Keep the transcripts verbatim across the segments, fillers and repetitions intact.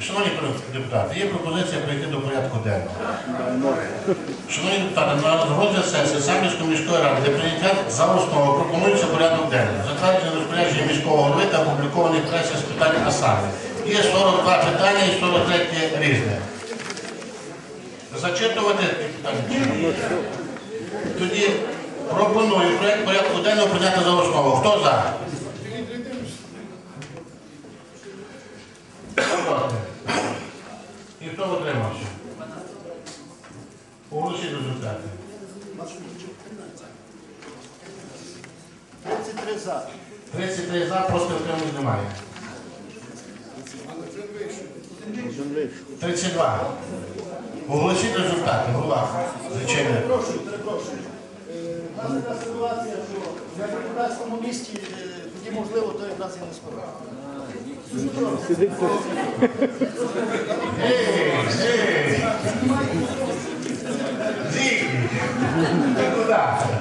Шановні депутати, є пропозиція прийти до порядку денного. Шановні депутати, на розгляд сесії Самбірської міської ради для прийняття за основу пропонується порядок денний. Затвердження розпорядження міського голови та опублікований в пресі з питань а саме. Є сорок два питання і сорок три різне. Зачитувати питання? Тоді пропоную проєкт порядку денного прийняти за основу. Хто за? І хто утримався? Оголосіть результати. тридцять три за. тридцять три за, проти утримання немає. тридцять два. Оголосіть результати. Голова. Зачинне. Перепрошую, перепрошую. У нас така ситуація, що в депутатському місті тоді можливо, то якраз і не скоро. Ей, ей! Зігі! Ти куди?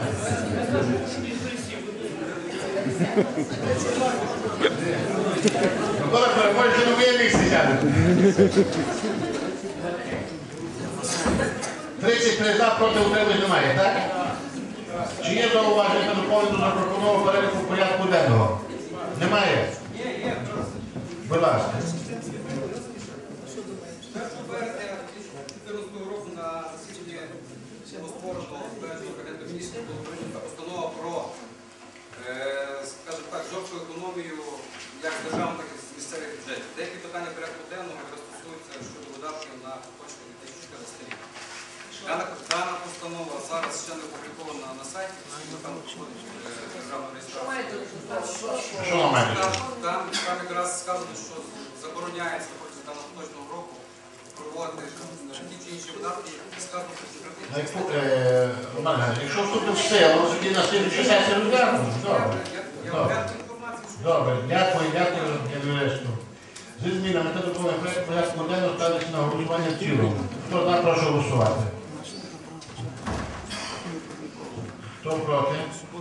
Микола Федорович, може, на моє місце сядете? тридцять три за, проти утримання немає, так? Чи є зауваження та доповнення до запропонованого переліку порядку денного? Немає? Будь ласка. першого березня дві тисячі чотирнадцятого року на засіданні Господарського збереження Кабінету Міністрів була прийнята постанова про, скажімо так, жорстку економію як державних, так і місцевих бюджетів. Деякі питання порядку денного якраз стосуються щодо видатків на поточний дві тисячі чотирнадцятий рік. Дана, дана постанова зараз ще не опублікована на сайті, там проходить державна реєстрація. Що на мене? Там, там якраз сказано, що забороняється протягом даного поточного року проводити ті чи інші видатки, сказано, що Романе, якщо вступить в силу, тоді на слідчій сесії розглянемо. Добре. Добре, дякую, дякую, Янвірешту. Зі змінами та доповнення проєкту порядку денного ставиться на голосування в цілому. Хто за, прошу голосувати. Хто проти?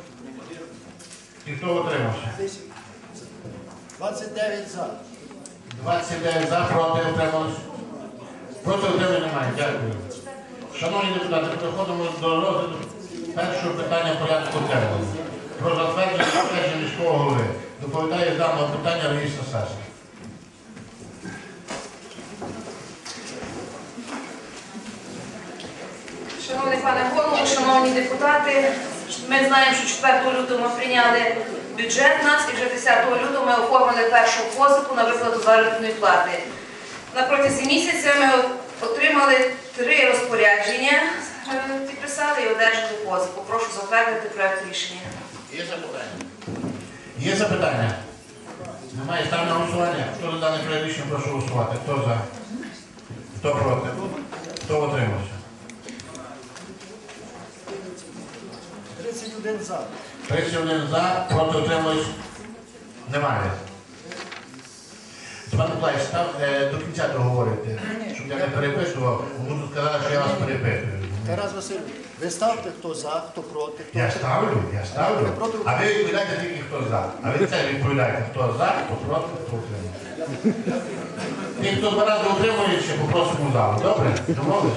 І хто утримався? двадцять дев'ять за. двадцять дев'ять за, проти утрималися. Проти утримання немає. Дякую. Шановні депутати, переходимо до розгляду першого питання порядку денного. Про затвердження розпорядження міського голови. Доповідає з даного питання Раїса Саша. Шановний пане голово, шановні депутати, ми знаємо, що четвертого лютого ми прийняли бюджет нас і вже десятого лютого ми оформили першу позику на виплату заробітної плати. На протязі місяця ми отримали три розпорядження, підписали і одержали позику. Прошу затвердити проєкт рішення. Є запитання? Є запитання? Немає. Ставлю на голосування. Хто за дане проєкт рішення, прошу голосувати. Хто за? Хто проти? Хто утримався? тридцять один за. тридцять один за, проти утримались? Немає. Пане Миколаївич, став е, до кінця договорити, щоб я не переписував, буду сказати, що я вас перепитую. Тарас Васильович, ви ставте, хто за, хто проти. Хто... Я ставлю, я ставлю. А ви відповідаєте тільки хто за. А ви це відповідаєте, хто за, хто проти, хто утримує. Ті, хто два рази утримує, ще попросимо в залу. Добре? Домовились?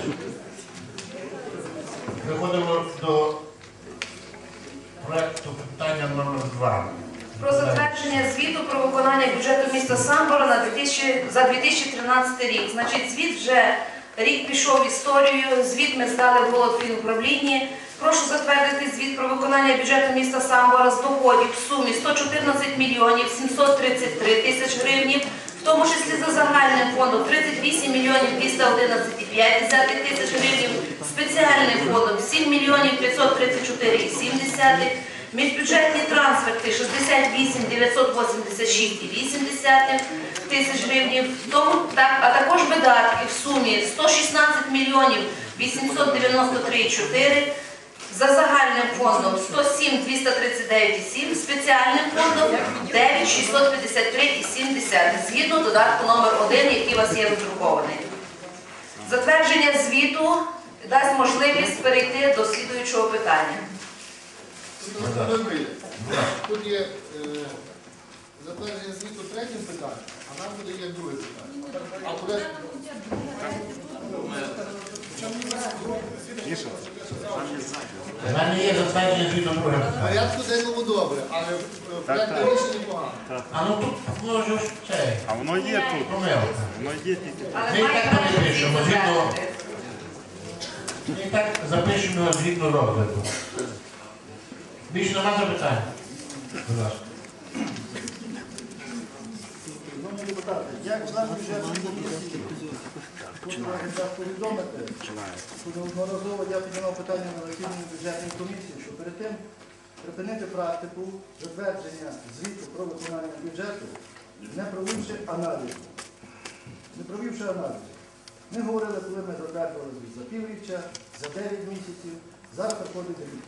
Переходимо до проєкту питання номер два. Про затвердження звіту про виконання бюджету міста Самбора на дві тисячі, за дві тисячі тринадцятий рік. Значить, звіт вже рік пішов в історію, звіт ми здали в головфінуправлінні. Прошу затвердити звіт про виконання бюджету міста Самбора з доходів в сумі сто чотирнадцять мільйонів сімсот тридцять три тисяч гривень, в тому числі за загальним фондом тридцять вісім мільйонів двісті одинадцять і п'ять десятих тисяч гривень, спеціальним фондом сім мільйонів п'ятсот тридцять чотири і сім десятих, міжбюджетні трансферти шістдесят вісім дев'ятсот вісімдесят шість і вісім десятих тисяч гривень, тому, так, а також видатки в сумі сто шістнадцять мільйонів вісімсот дев'яносто три і чотири, за загальним фондом сто сім двісті тридцять дев'ять і сім, спеціальним фондом дев'ять шістсот п'ятдесят три і сім десятих, згідно додатку номер один, який у вас є роздрукований. Затвердження звіту дасть можливість перейти до слідуючого питання. Тут є затвердження звіту третім питанням, а нам буде є друге питання. У мене є затвердження звіту другим В питанням. порядку денному добре, але в проєкті рішення погано. А ну тут може ж цей, А воно є тут. помилка. Воно є тільки. Але Ми і має так право не пишемо, всі згідно- затвердити. І так запишемо його згідно розгляду. Більше нема запитань? Будь ласка. Шановні депутати, як член бюджетної комісії, хочу вам зараз повідомити, що неодноразово я піднімав питання на засіданні бюджетної комісії, що перед тим припинити практику затвердження звіту про виконання бюджету, не провівши аналізу. Не провівши аналізу. Ми говорили, коли ми затверджували звіт за півріччя, за дев'ять місяців, зараз проходить рік.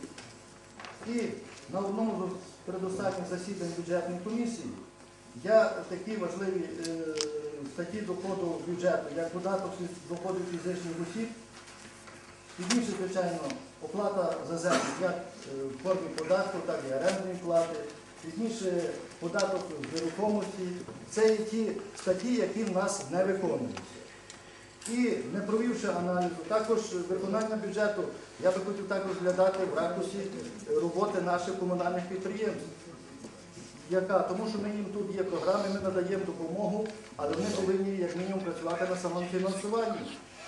І на одному з передостанніх засідань бюджетної комісії я такі важливі е, статті доходу бюджету, як податок з доходів фізичних осіб, підніше, звичайно, оплата за землю, як е, в формі податку, так і орендної плати, пізніше податок з нерухомості. Це є ті статті, які в нас не виконуються. І не провівши аналізу, також виконання бюджету, я би хотів так розглядати в ракурсі роботи наших комунальних підприємств. Яка? Тому що ми їм тут є програми, ми надаємо допомогу, але вони повинні, як мінімум, працювати на самофінансуванні.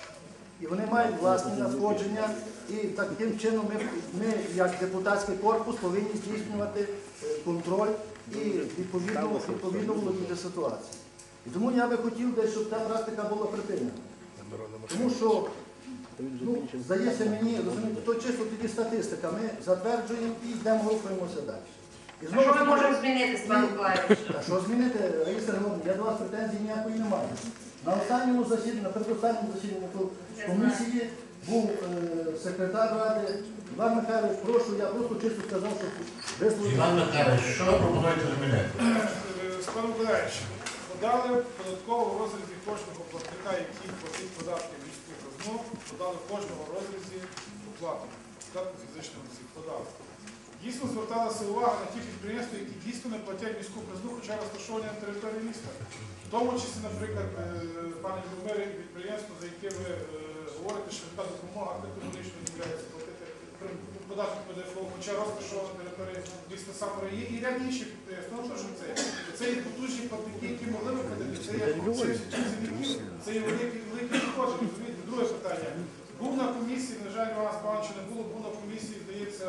І вони мають власні надходження, і таким чином ми, ми як депутатський корпус, повинні здійснювати е, контроль і відповідно, відповідно володіти ситуацією. І тому я би хотів, десь, щоб та практика була припинена. Тому що, ну, здається мені, розумієте, то чисто тоді статистика, ми затверджуємо і йдемо, рухаємося далі. І А що ми можемо змінити, Степан Миколаївич? а що змінити, Раїса Романівна, я до вас претензій ніякої не маю. На останньому засіданні, на передостанньому засіданні комісії був е, секретар ради. Іван Михайлович, прошу, я просто чисто сказав, що висловити. Іван Михайлович, що ви пропонуєте змінити? Степан Миколаївич, подали податково в розрізі кожного платника, який платить податки в міську казну, подали в кожному розрізі оплату. Податку фізичних осіб подали. Дійсно зверталася увага на ті підприємства, які дійсно не платять міську казну, хоча розташовані на території міста. В тому числі, наприклад, е, пане Любомире, і підприємство, за яке ви е, говорите, що та допомога категорично відмовляється платити податок ПДФО, хоча розташована на території міста Самара. Є і ряд інших підприємств. Ну, що це? Це є потужні платники, які могли б платити. Це є працівники, це є великі, великі доходи. Розумієте? Друге питання. Був на комісії, на жаль, у вас Павловича не було, був на комісії, здається,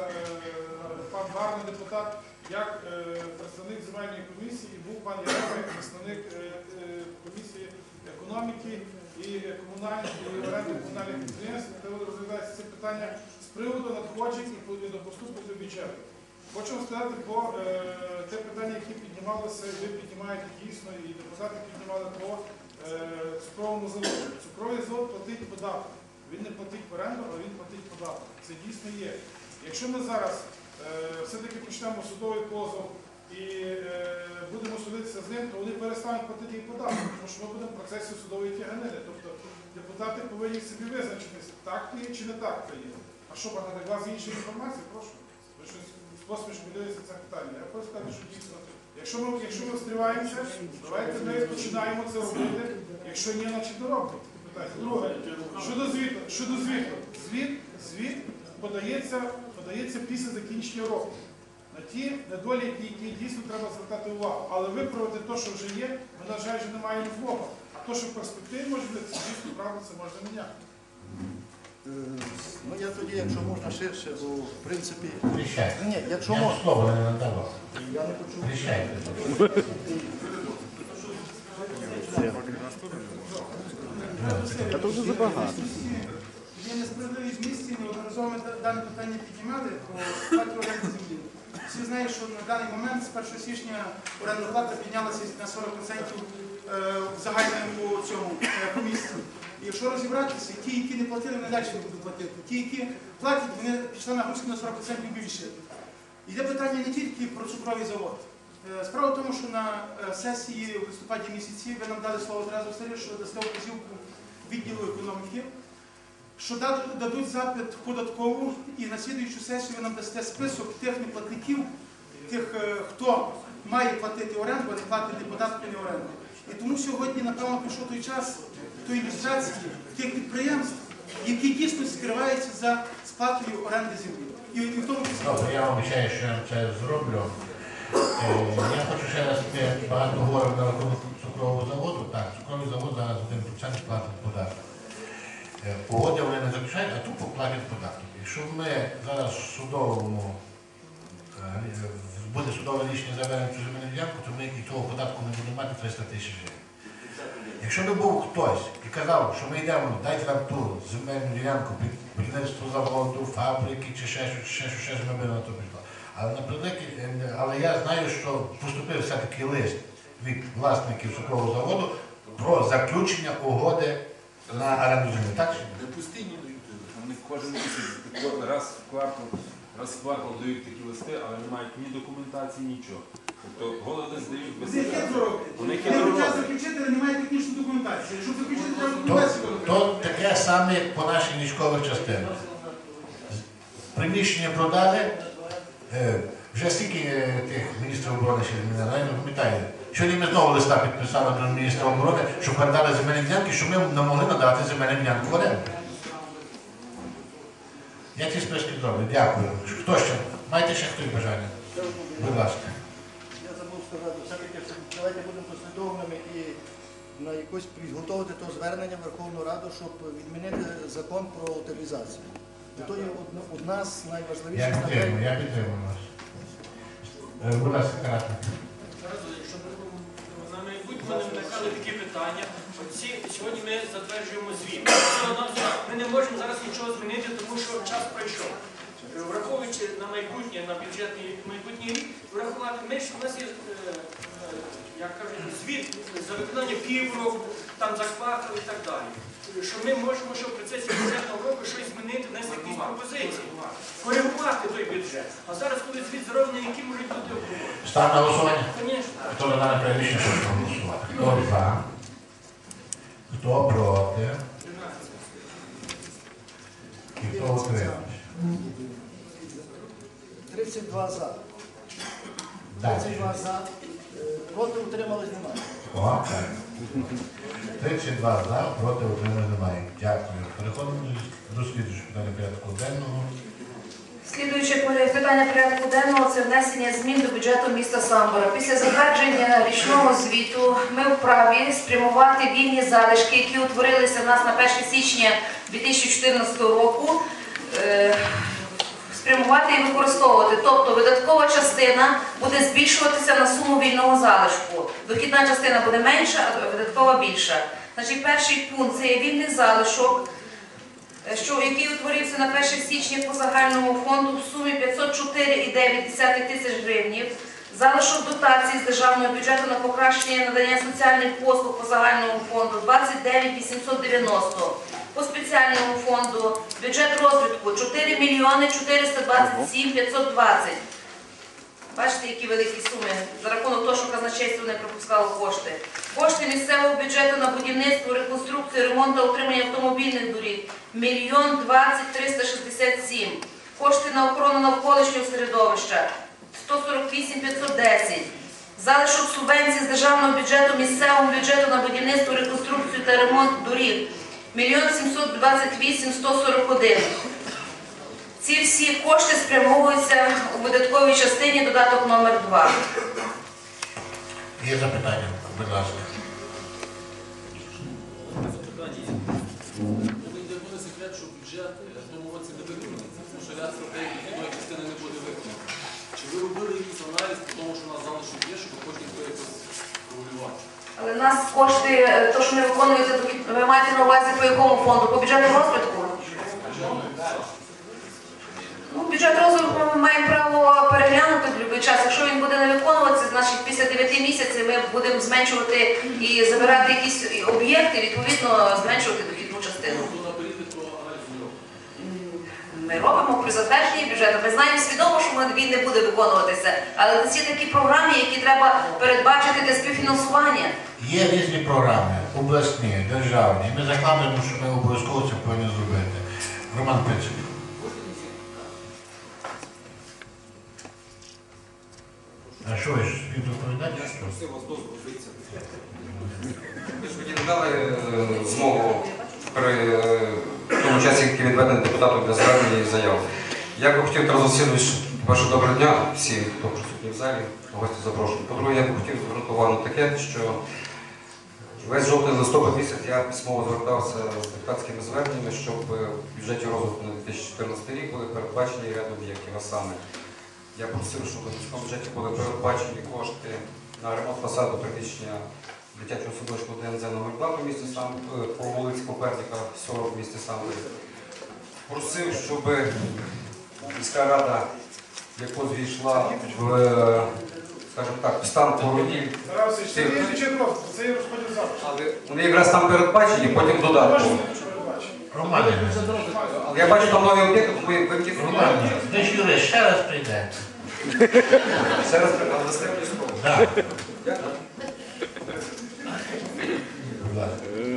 пан Гарний депутат, як е, представник земельної комісії, і був пан Яремик, представник е, е, комісії економіки і комунальних, і оренди комунальних підприємств, де розглядається це питання з приводу надходжень і до поступу до бюджету. Хочу вам сказати, бо е, те питання, які піднімалися, ви піднімаєте дійсно, і депутати піднімали по е, цукровому заводу. Цукровий завод платить податок. Він не платить в оренду, а він платить податок. Це дійсно є. Якщо ми зараз е, все-таки почнемо судовий позов і е, будемо судитися з ним, то вони перестануть платити і податок, тому що ми будемо в процесі судової тяганини. Тобто депутати повинні собі визначитися, так то є чи не так то є. А що, пане, у вас є інша інформація? Прошу. Ви щось з посмішку дивитися це питання. Я хочу сказати, що дійсно, якщо ми, якщо ми встриваємося, давайте ми починаємо це робити. Якщо ні, значить не робимо. Друге, щодо звіту, щодо звіту. Звіт, звіт подається, подається після закінчення року. На ті недоліки, які дійсно треба звертати увагу. Але виправити те, що вже є, ми, на жаль, вже не маємо змоги. А те, що в перспективі може бути, це дійсно правда, це можна міняти. Е, Ну я тоді, якщо можна ширше, бо в принципі. Рішайте. Ні, якщо Я можна. слово не надавав. Я не почув. Рішайте. А то вже забагато. Є несправедливість в місті, неодноразово ми дане питання піднімали про сплату оренди землі. Всі знають, що на даний момент з першого січня орендна плата піднялася на сорок відсотків в загальному цьому по місті. І якщо розібратися, ті, які не платили, вони далі не будуть платити. Ті, які платять, вони пішли на грузку на сорок відсотків більше. Йде питання не тільки про цукровий завод. Справа в тому, що на сесії в листопаді місяці ви нам дали слово одразу все, що дасте вказівку відділу економіки, що дадуть запит податкову і на слідуючу сесію ви нам дасте список тих неплатників, тих, хто має платити оренду, а не платить ні податки, ні оренду. І тому сьогодні, напевно, прийшов той час тої ілюстрації тих підприємств, які дійсно скриваються за сплатою оренди землі. І, і в тому числі. Добре, я вам обіцяю, що я це зроблю. Е, Я хочу ще раз, ми багато говоримо на рахунок цукрового заводу. Так, цукровий завод зараз один відсоток платить податок. Е, Угоди вони не заключають, а тут платять податок. Якщо ми зараз в судовому, е, буде судове рішення завернення цю земельну ділянку, то ми і цього податку не будемо мати триста тисяч гривень. Якщо би був хтось і казав, що ми йдемо, дайте нам ту земельну ділянку під будівництво заводу, фабрики чи ще щось, ще щось, ще щось, ми б на то пішло. Але, наприклад, але я знаю, що поступив все-таки лист від власників цукрового заводу про заключення угоди на оренду землі. Так? Вони кожен місяць, раз в квартал, раз в квартал дають такі листи, але не мають ні документації, нічого. Тобто голий лист дають без Вони хитро роблять. Вони Вони хитро хочуть роблять. заключити, але немає технічної документації. Якщо заключити, треба То, документацію. то таке саме як по нашій військових частинах. Приміщення продали, е, вже стільки е, тих міністрів оборони ще не знаю, не пам'ятаю. Сьогодні ми знову листа підписали до міністра оборони, що передали земельні ділянки, що ми не могли надати земельну ділянку в оренду. Я ці списки зроблю. Дякую. Хто ще? Маєте ще хтось бажання? Будь ласка. Я забув сказати, все-таки давайте будемо послідовними і на якось підготовити то звернення в Верховну Раду, щоб відмінити закон про утилізацію. Бо то є одна- одна з Я найважливіших підтримую, статей. я підтримую вас. Е, Будь ласка, Каратник. Щоб на майбутнє не виникали такі питання. Оці, сьогодні ми затверджуємо звіт. Ми не можемо зараз нічого змінити, тому що час пройшов. Враховуючи на майбутнє, на бюджетний майбутній рік, врахувати, ми ж у нас є, е, е, як кажуть, звіт за виконання півроку, там за квартал і так далі. Що ми можемо, що в процесі бюджетного року щось змінити, внести якісь пропозиції, коригувати той бюджет. А зараз, коли звіт зроблений, які можуть бути обговорені? Став на голосування? Звісно. Хто за дане переміщення хоче проголосувати? Хто за? Хто проти? І хто утримався? тридцять два за. Далі. тридцять два за. Е, Проти утримались немає. О, так. тридцять два за, проти утримання немає. Дякую. Переходимо до слідчого питання порядку денного. Слідуюче питання порядку денного – це внесення змін до бюджету міста Самбора. Після затвердження річного звіту ми вправі спрямувати вільні залишки, які утворилися в нас на перше січня дві тисячі чотирнадцятого року, е, спрямувати і використовувати. Тобто видаткова частина буде збільшуватися на суму вільного залишку. Дохідна частина буде менша, а видаткова більша. Значить, перший пункт – це є вільний залишок, що, який утворився на перше січня по загальному фонду в сумі п'ятсот чотири цілих дев'ять десятих тисяч гривень. Залишок дотації з державного бюджету на покращення надання соціальних послуг по загальному фонду двадцять дев'ять тисяч вісімсот дев'яносто. По спеціальному фонду бюджет розвитку чотири мільйони чотириста двадцять сім тисяч п'ятсот двадцять. Бачите, які великі суми, за рахунок того, що казначейство не пропускало кошти. Кошти місцевого бюджету на будівництво, реконструкцію, ремонт та утримання автомобільних доріг – мільйон двадцять триста шістдесят сім. Кошти на охорону навколишнього середовища – сто сорок вісім тисяч п'ятсот десять. Залишок субвенцій з державного бюджету місцевому бюджету на будівництво, реконструкцію та ремонт доріг – мільйон сімсот двадцять вісім тисяч сто сорок один. Ці всі кошти спрямовуються у видатковій частині додаток номер два. Є запитання? Будь ласка. Не секрет, що бюджет в тому році не виконається, тому що ряд статей відповідної частини не буде виконано. Чи ви робили якийсь аналіз по тому, що у нас залишок є, щоб кожен хто якось регулювати? Але в нас кошти, то, що не виконується, ви маєте на увазі по якому фонду? По бюджетному розвитку? Ну, бюджет розвитку ми маємо право переглянути в будь-який час. Якщо він буде не виконуватися, значить після дев'яти місяців ми будемо зменшувати і забирати якісь об'єкти, відповідно зменшувати дохідну частину. Ми робимо при затвердженні бюджету. Ми знаємо свідомо, що він не буде виконуватися. Але це такі програми, які треба передбачити для співфінансування. Є різні програми, обласні, державні. Ми закладуємо, що ми обов'язково це повинні зробити. Роман Пицик. А що ви ж співдоповідач? Я ж просив вас дозволу дивіться. Ви ж тоді не дали е, змогу при е, тому часі, який відведений депутатом для звернення і заяв. Я би хотів, Тарас Васильович, перше доброго дня всі, хто присутні в залі, гості запрошую. По-друге, я б хотів звернути увагу таке, що весь жовтий листопад місяць я письмово звертався з депутатськими зверненнями, щоб в бюджеті розвитку на дві тисячі чотирнадцятий рік були передбачені ряд об'єктів, а саме я просив, щоб в міському бюджеті були передбачені кошти на ремонт фасаду приміщення дитячого садочку Д Н З номер два по місті сам по вулиці Коперника сорок в місті Самборі. Просив, щоб міська рада, яку звійшла в, скажімо так, в стан породів, Це є бюджет розвитку, це є розподіл завтра. але вони якраз там передбачені, потім додатково. Романе, Але я бачу там нові об'єкти, тому ви ви ті Романе, ви ж юрист, ще раз прийде. ще раз дасте мені слово. Так. Дякую. Будь ласка.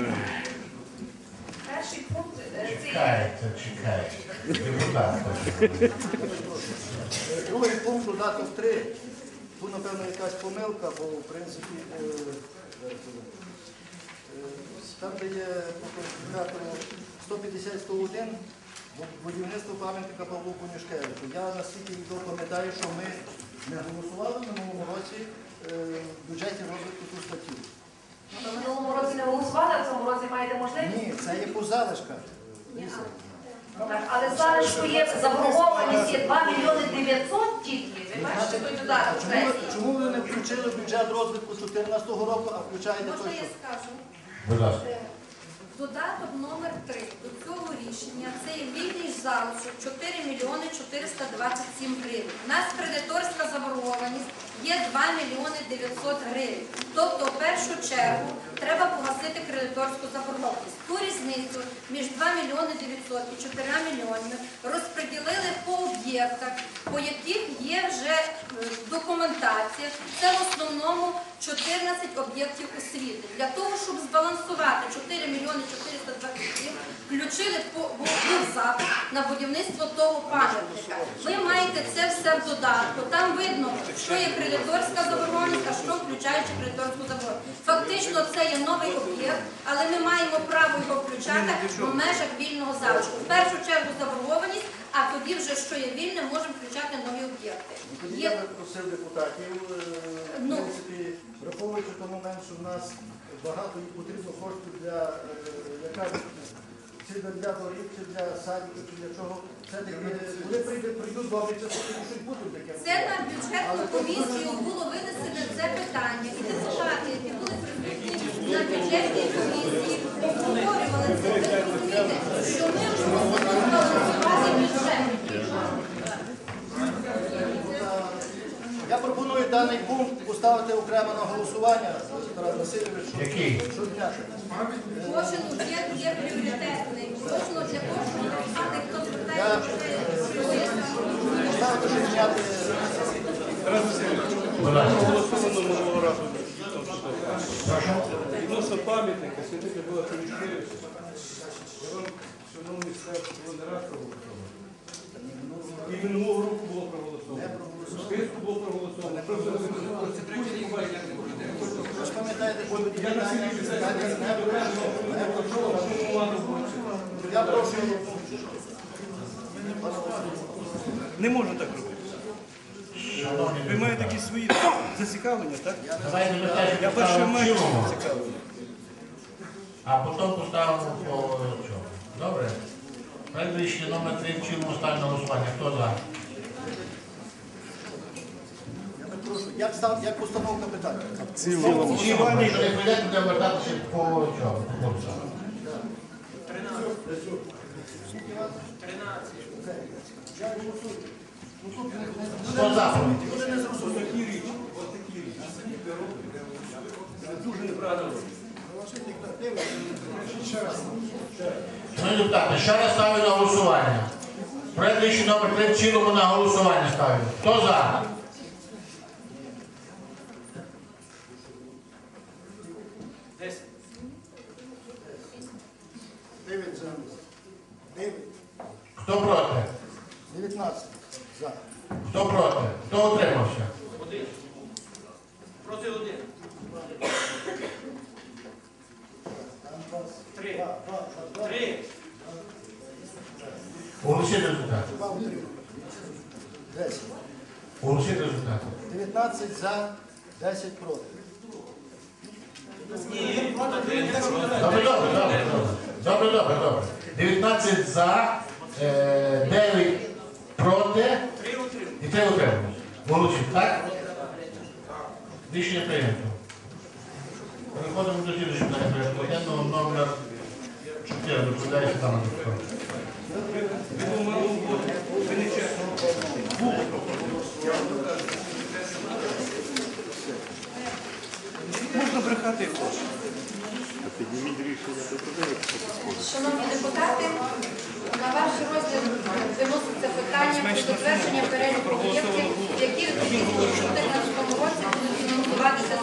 Перший пункт е, це Чекайте, чекайте. Депутат. Другий пункт, додаток три. Тут, напевно, якась помилка, бо, в принципі, е, е, там, де є по класифікатору сто п'ятдесят сто один, будівництво пам'ятника Павлу Конюшкевичу. Я наскільки відомо пам'ятаю, що ми не голосували в минулому році е, в бюджеті розвитку ту статтю. ну, на минулому році не голосували, а в цьому році маєте можливість. Ні, це є по залишках. Так, але залишку є заборгованість є два мільйони дев'ятсот тільки. Ви бачите той додаток? Чому, ви- чому ви не включили в бюджет розвитку дві тисячі чотирнадцятого року, а включаєте Можна той, я що? скажу? Будь ласка. Додаток номер три до цього рішення це є вільний залишок чотири мільйони чотириста двадцять сім гривень. У нас кредиторська заборгованість є два мільйони дев'ятсот гривень. Тобто, в першу чергу, треба погасити кредиторську заборгованість. Ту різницю між два мільйони дев'ятсот і чотирьома мільйонами розподілили по об'єктах, по яких є вже е, документація. Це в основному чотирнадцять об'єктів освіти. Для того, щоб збалансувати чотири мільйони чотириста двадцять сім, включили по був запит на будівництво того пам'ятника. Ви маєте це все в додатку. Там видно, що є кредиторська заборгованість, а що включаючи кредиторську заборгованість. Фактично це є новий об'єкт, але ми маємо право його включати в межах вільного залишку. В першу чергу заборгованість, а тоді вже, що є вільне, можемо включати нові об'єкти. Тоді Є- я би просив депутатів, е, в Ну. принципі, враховуючи той момент, що в нас багато і потрібно коштів для, е, яка, чи для доріг, чи для садиків, чи для чого. Все-таки, коли прийде, прийдуть добрі часи, тоді щось будуть таке. Це на бюджетну комісію було винесено це питання. І депутати, які були присутні на бюджетній комісії, обговорювали це. Ви розумієте, що ми ж можемо балансувати бюджет. Я пропоную даний пункт поставити окремо на голосування, Тарас Васильович, щоб, Який? щоб зняти. Кожен об'єкт є пріоритетний. Кожного для кожного депутата, хто звертає бюджет. Поставити, щоб зняти. Будь ласка. Відносно пам'ятника, сьогодні була комісія. Я вам, шановні, скажу, що було не раз проголосовано. І минулого року було проголосовано. В списку було проголосовано. Просто Ви ж пам'ятаєте, що я на питання сьогодні питання не вирішено. Не пройшло. Я прошу. не можна так робити. Шановні Ви маєте депутати. якісь свої зацікавлення, так? Давайте ми теж Я перше поставимо в маю цілому, зацікавлення. а потім поставимо по чому. Добре? Проект рішення номер три в цілому ставимо на голосування. Хто за? Я прошу. Як, став, як постановка питання? В цілому. Якщо не прийдете, буде вертатися по чому? По курсу. Хто за? Такі річі, ось такі річі. Це дуже неправильно. Шановні депутати, ще раз ставлю на голосування. Проект рішення номер три в цілому на голосування ставлю. Хто за? Десять. Дев'ять за. Дев'ять. Хто проти? Дев'ятнадцять. За. Хто проти? Хто утримався? Один. Три. Три. Оголосіть результати. Два утримали. десять. Оголосіть результати. дев'ятнадцять за, десять проти. Добре, добре, добре, добре. Добре, добре, добре. дев'ятнадцять за, е, дев'ять проти і три утримались. Оголосіть, так? Рішення прийнято. Переходимо до слідчого питання порядку денного, номер чотири. Доповідає Світлана Дубко. Можна брехати як хочеш. Шановні депутати, на ваш розгляд виноситься питання про затвердження переліку об'єктів, які у дві тисячі чотирнадцятому році будуть фінансуватися.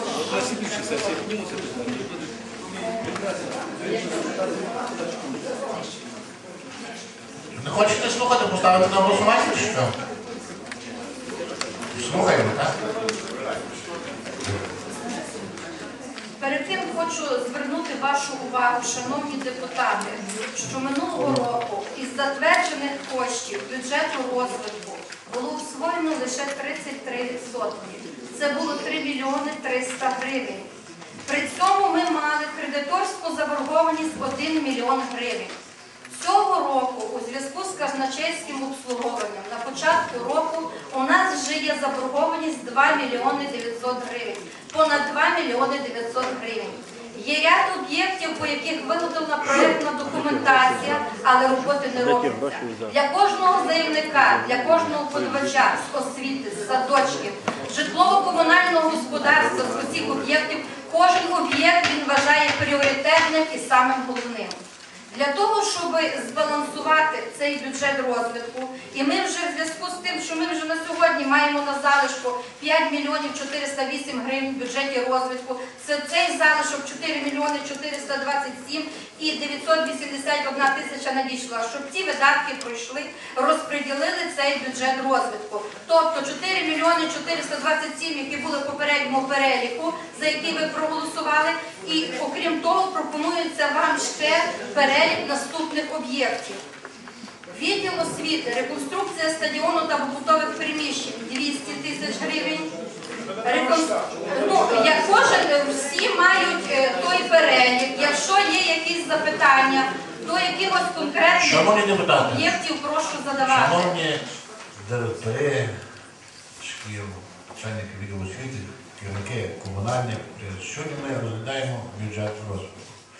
Не хочете слухати, поставити на голосування, чи що? Слухаємо, так? Перед тим хочу звернути вашу увагу, шановні депутати, що минулого року із затверджених коштів бюджету розвитку було освоєно лише тридцять три відсотки. Це було три мільйони триста гривень. При цьому ми мали кредиторську заборгованість один мільйон гривень. Цього року у зв'язку з казначейським обслуговуванням на початку року у нас вже є заборгованість два мільйони дев'ятсот гривень. Понад два мільйони дев'ятсот гривень. Є ряд об'єктів, по яких виготовлена проєктна документація, але роботи не робляться. Для кожного заявника, для кожного подавача з освіти, з садочків, житлово-комунального господарства, з усіх об'єктів, кожен об'єкт він вважає пріоритетним і самим головним. Для того, щоб збалансувати цей бюджет розвитку, і ми вже в зв'язку з тим, що ми вже на сьогодні маємо на залишку п'ять мільйонів чотириста вісім гривень в бюджеті розвитку, це цей залишок чотири мільйони чотириста двадцять сім і дев'ятсот вісімдесят одна тисяча надійшла, щоб ці видатки пройшли, розподілили цей бюджет розвитку. Тобто чотири мільйони чотириста двадцять сім, які були в попередньому переліку, за які ви проголосували, і окрім того пропонується вам ще перелік наступних об'єктів. Відділ освіти, реконструкція стадіону та побутових приміщень – двісті тисяч гривень. Реконструк... Ну, як кожен, всі мають е, той перелік. Якщо є якісь запитання, то якихось конкретних об'єктів прошу задавати. Шановні директори шкіл, начальники відділу освіти, керівники комунальних, сьогодні ми розглядаємо бюджет розвитку.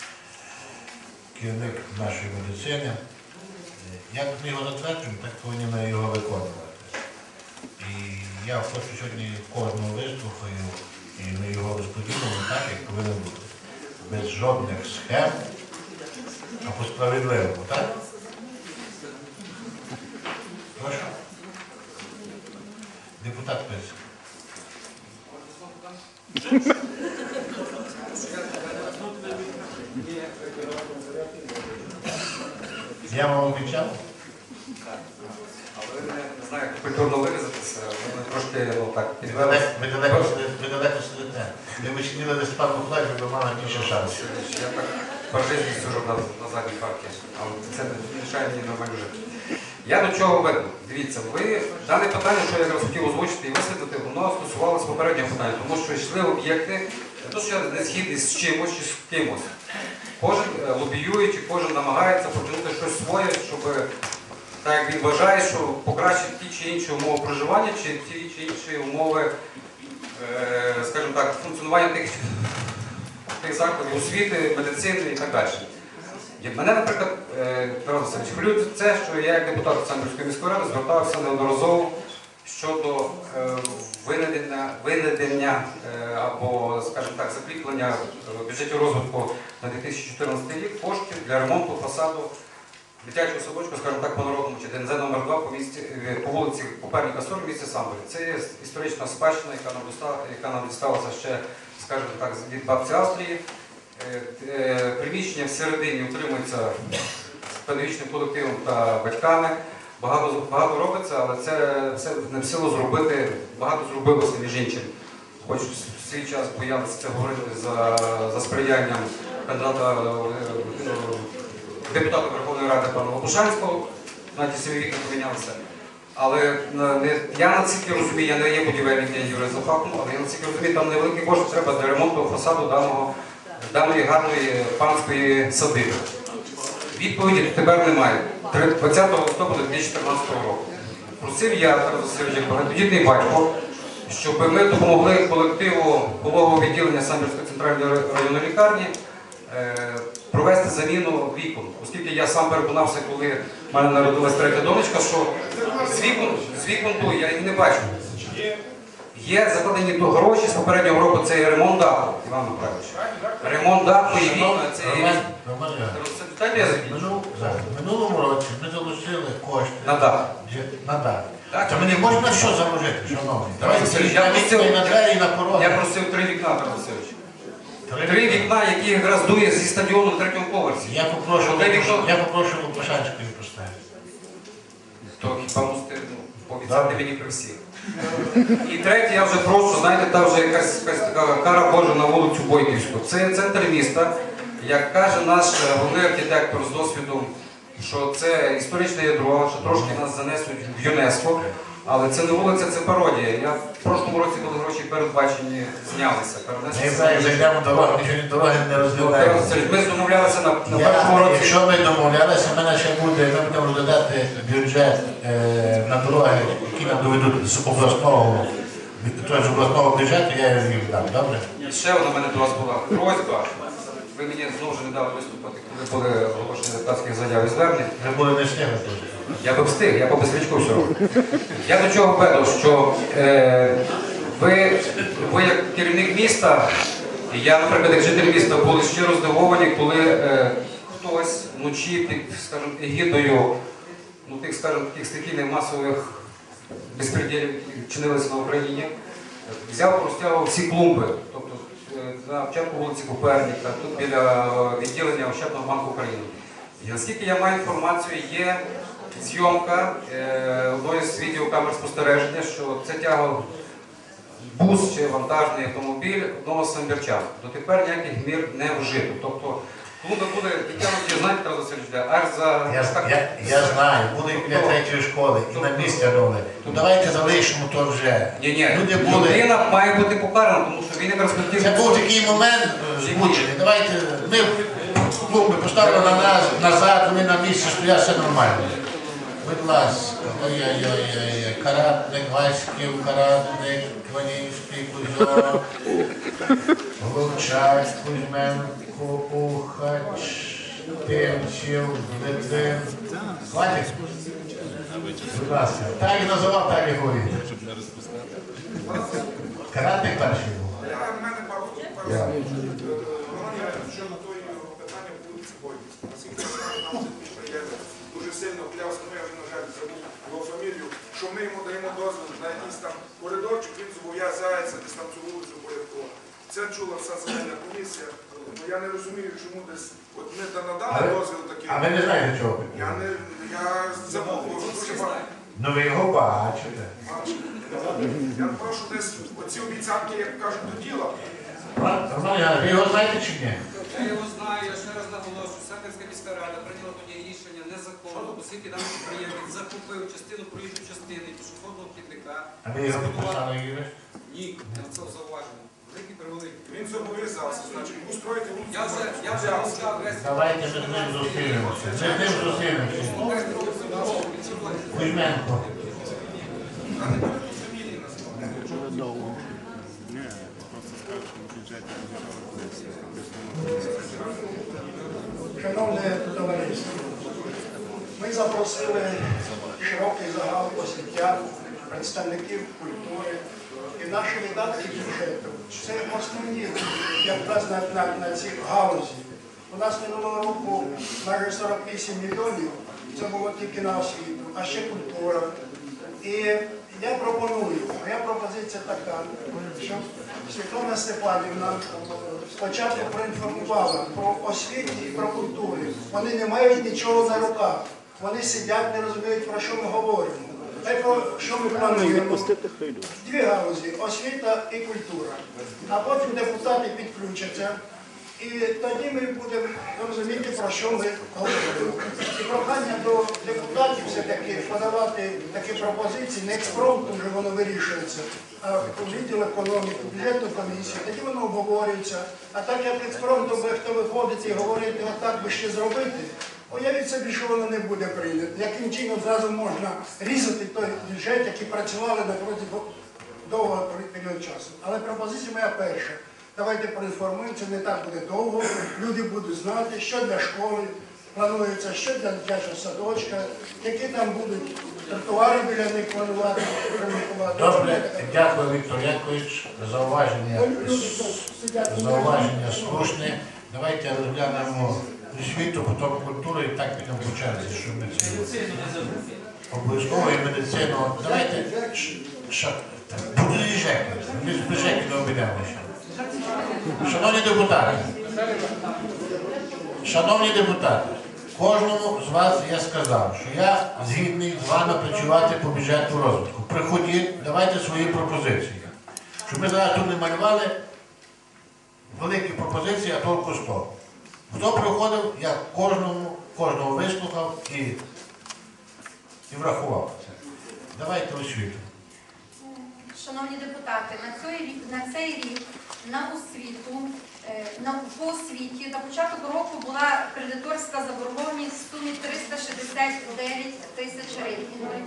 Керівник нашої медицини. Як ми його затверджуємо, так повинні ми його виконувати. І я хочу сьогодні кожного вислухаю, і ми його розподілимо так, як повинно бути. Без жодних схем, а по справедливому, так? Прошу. Депутат Писик. Я вам обіцяв? Але ви мене, не знаю, як культурно виразитися, ви мене трошки, ну так, Ви підвели. далеко сидите- ви далеко сидите. Якби чинили листопад Миколаївич, ви мали більше шансів. Я так по житті сижу на, на задній парті, але це не мішає мені нормально жити. Я до чого веду? Дивіться, ви дане питання, що я якраз хотів озвучити і висвітлити, воно стосувалося попереднього питання, тому що йшли об'єкти, не то, що я не згідний з чимось чи з кимось. Кожен е, лобіює, чи кожен намагається продвинути щось своє, щоб, так як він вважає, що покращити ті чи інші умови проживання, чи ті чи інші умови, е, скажімо так, функціонування тих, тих закладів освіти, медицини і так далі. Мене, наприклад, Тарас Васильович, хвилює це, що я як депутат Олександрівської міської ради звертався неодноразово щодо е, винайдення, винайдення е, або, скажімо так, закріплення в бюджеті розвитку на дві тисячі чотирнадцятий рік коштів для ремонту фасаду дитячого садочку, скажімо так, по народному, чи ДНЗ номер два по, місті, по вулиці Коперніка сорок в місті Самборі. Це є історична спадщина, яка нам, достала, яка нам дісталася ще, скажімо так, від бабці Австрії. Приміщення всередині утримується педагогічним колективом та батьками. Багато, багато робиться, але це все не в силу зробити, багато зробилося між іншим. Хоч в свій час боялися це говорити за, за сприянням кандидата депутата Верховної Ради пана Лопушанського, на ті самі вікна помінялися. Але не, я наскільки розумію, я не є будівельник, я юрист за фактом, але я наскільки розумію, там невеликі кошти треба для ремонту фасаду даного, даної гарної панської садиби. Відповіді тепер немає. двадцятого листопада дві тисячі чотирнадцятого року. Просив я, Тарас Васильович, як багатодітний батько, щоб ми допомогли колективу пологового відділення Самбірської центральної районної лікарні е, провести заміну вікон. Оскільки я сам переконався, коли в мене народилась третя донечка, що з вікон, з вікон ту я їх не бачу. Є закладені то гроші з попереднього року, це є ремонт даху, Іван Михайлович. Ремонт даху і вікна, це є... В минулому році ми залишили кошти на дах. На дах. Та мені можна що заложити, шановні? Давайте Я просив, і на двері, і на пороги. я просив три вікна, Тарас Васильович. Три вікна, які якраз дує зі стадіону на третьому поверсі. Я попрошу, Одне вікно- я попрошу Лопушанської поставити. То хіба мусите пообіцяти мені при всіх. І третє, я вже прошу, знаєте, там вже якась, якась така кара Божа на вулицю Бойківську. Це центр міста. Як каже наш головний архітектор з досвідом, що це історичне ядро, що трошки нас занесуть в ЮНЕСКО, але це не вулиця, це пародія. Я в прошлому році, коли гроші передбачені, знялися. Ми зараз зайдемо дорогу, ми ще дороги не розглядаємо. Ми домовлялися на, на першому році. Якщо ми домовлялися, в мене ще буде, ми будемо розглядати бюджет е, на дороги, які нам доведуть з обласного, тобто з обласного бюджету, я його дам, добре? Ще одна в мене до вас була просьба. Ви мені знову ж не дали виступати, коли були оголошені депутатських заяв і звернень. Ви були не встигли тут. Я би встиг, я по безпечку все роблю. Я до чого веду, що е, ви, ви як керівник міста, і я, наприклад, як житель міста, були щиро здивовані, коли е, хтось вночі під, скажімо, егідою ну, тих, скажімо, таких стихійних масових безпреділів, які чинилися на Україні, взяв, розтягував всі клумби. Тобто на початку вулиці Коперніка, тут біля відділення Ощадного банку України. І наскільки я маю інформацію, є зйомка е, одної з відеокамер спостереження, що це тягав бус чи вантажний автомобіль одного з самбірчан. Дотепер ніяких мір не вжито. Тобто клумби були підтягнуті, знаєте, Тарас Васильович, аж за... Я, я, я знаю, були біля третьої школи і на місці робили. Ну давайте залишимо то вже. Ні, ні, Люди були. людина має бути покарана, тому що він якраз хотів... Це був такий момент збуджений. Давайте ми клумби поставили на нас назад, вони на місці стоять, все нормально. Будь ласка, ой-ой-ой, Каратник, Васьків, Каратник, Кванівський, Кузьо, Головчак, Кузьменко, Ухач, Тимчів, Литвин. Хватить? Будь ласка. Так і називав, так і говорив. Каратник перший був. В мене пару пару що на той питання вулиці Бойківська. Наскільки я знаю, нам підприємець дуже сильно клявся, ну я вже, на жаль, забув його фамілію, що ми йому даємо дозвіл на якийсь там коридорчик, він зобов'язається десь там цю вулицю порядкувати. Це чула вся земельна комісія, але я не розумію, чому десь, от ми та надали дозвіл такий. А ви не знаєте чого? Я не, я забув, дуже багато. Ну ви його бачите. Я прошу десь оці обіцянки, як кажуть, до діла. Роман Іванович, ви його знаєте чи ні? Я його знаю, я ще раз наголошую, Самбірська міська рада прийняла тоді рішення незаконно, оскільки даний підприємець закупив частину проїжджої частини пішохідного підліка. А ви його підписали, Юрій? Ні, я це зауваження. Великий превеликий. Він зобов'язався, значить, устроїти вулицю. Я вже, я вже розказав весь... Давайте ми з ним зустрінемося. Ми з ним зустрінемося. Кузьменко. Шановне товариство, ми запросили широкий загал освітян, представників культури і наші видатки бюджету. Це основні якраз на, на, на цій галузі. У нас минулого року майже сорок вісім мільйонів, це було тільки на освіту, а ще культура. І я пропоную, моя пропозиція така, що Світлана Степанівна спочатку проінформувала про освіту і про культуру. Вони не мають нічого на руках. Вони сидять, не розуміють, про що ми говоримо. Та й про що ми плануємо. Дві галузі – освіта і культура. А потім депутати підключаться І тоді ми будемо розуміти, про що ми говоримо. І прохання до депутатів все-таки подавати такі пропозиції, не експромтом вже воно вирішується, а у відділ економіки, бюджетну комісію, тоді воно обговорюється. А так як експромтом хто виходить і говорить, отак би ще зробити, уявіть собі, що воно не буде прийнято. Яким чином зразу можна різати той бюджет, який працювали на протязі довгого періоду часу. Але пропозиція моя перша. Давайте проінформуємо, це не так буде довго. Люди будуть знати, що для школи планується, що для дитячого садочка, які там будуть тротуари біля них планувати, ремонтувати. Добре, дякую, Віктор Якович. Зауваження, зауваження слушне. Давайте розглянемо освіту, потім культуру і так підемо по черзі, щоб ми це обов'язково і медицину. Давайте, буду ліжеки, ми з ліжеки не обійдемося. Шановні депутати, шановні депутати, кожному з вас я сказав, що я згідний з вами працювати по бюджету розвитку. Приходіть, давайте свої пропозиції. Щоб ми зараз тут не малювали великі пропозиції, а толку сто. Хто приходив, я кожному, кожного вислухав і, і врахував це. Давайте освіту. Шановні депутати, на цей рік, на цей рік на освіту, на, по освіті на початку року була кредиторська заборгованість в сумі триста шістдесят дев'ять тисяч гривень.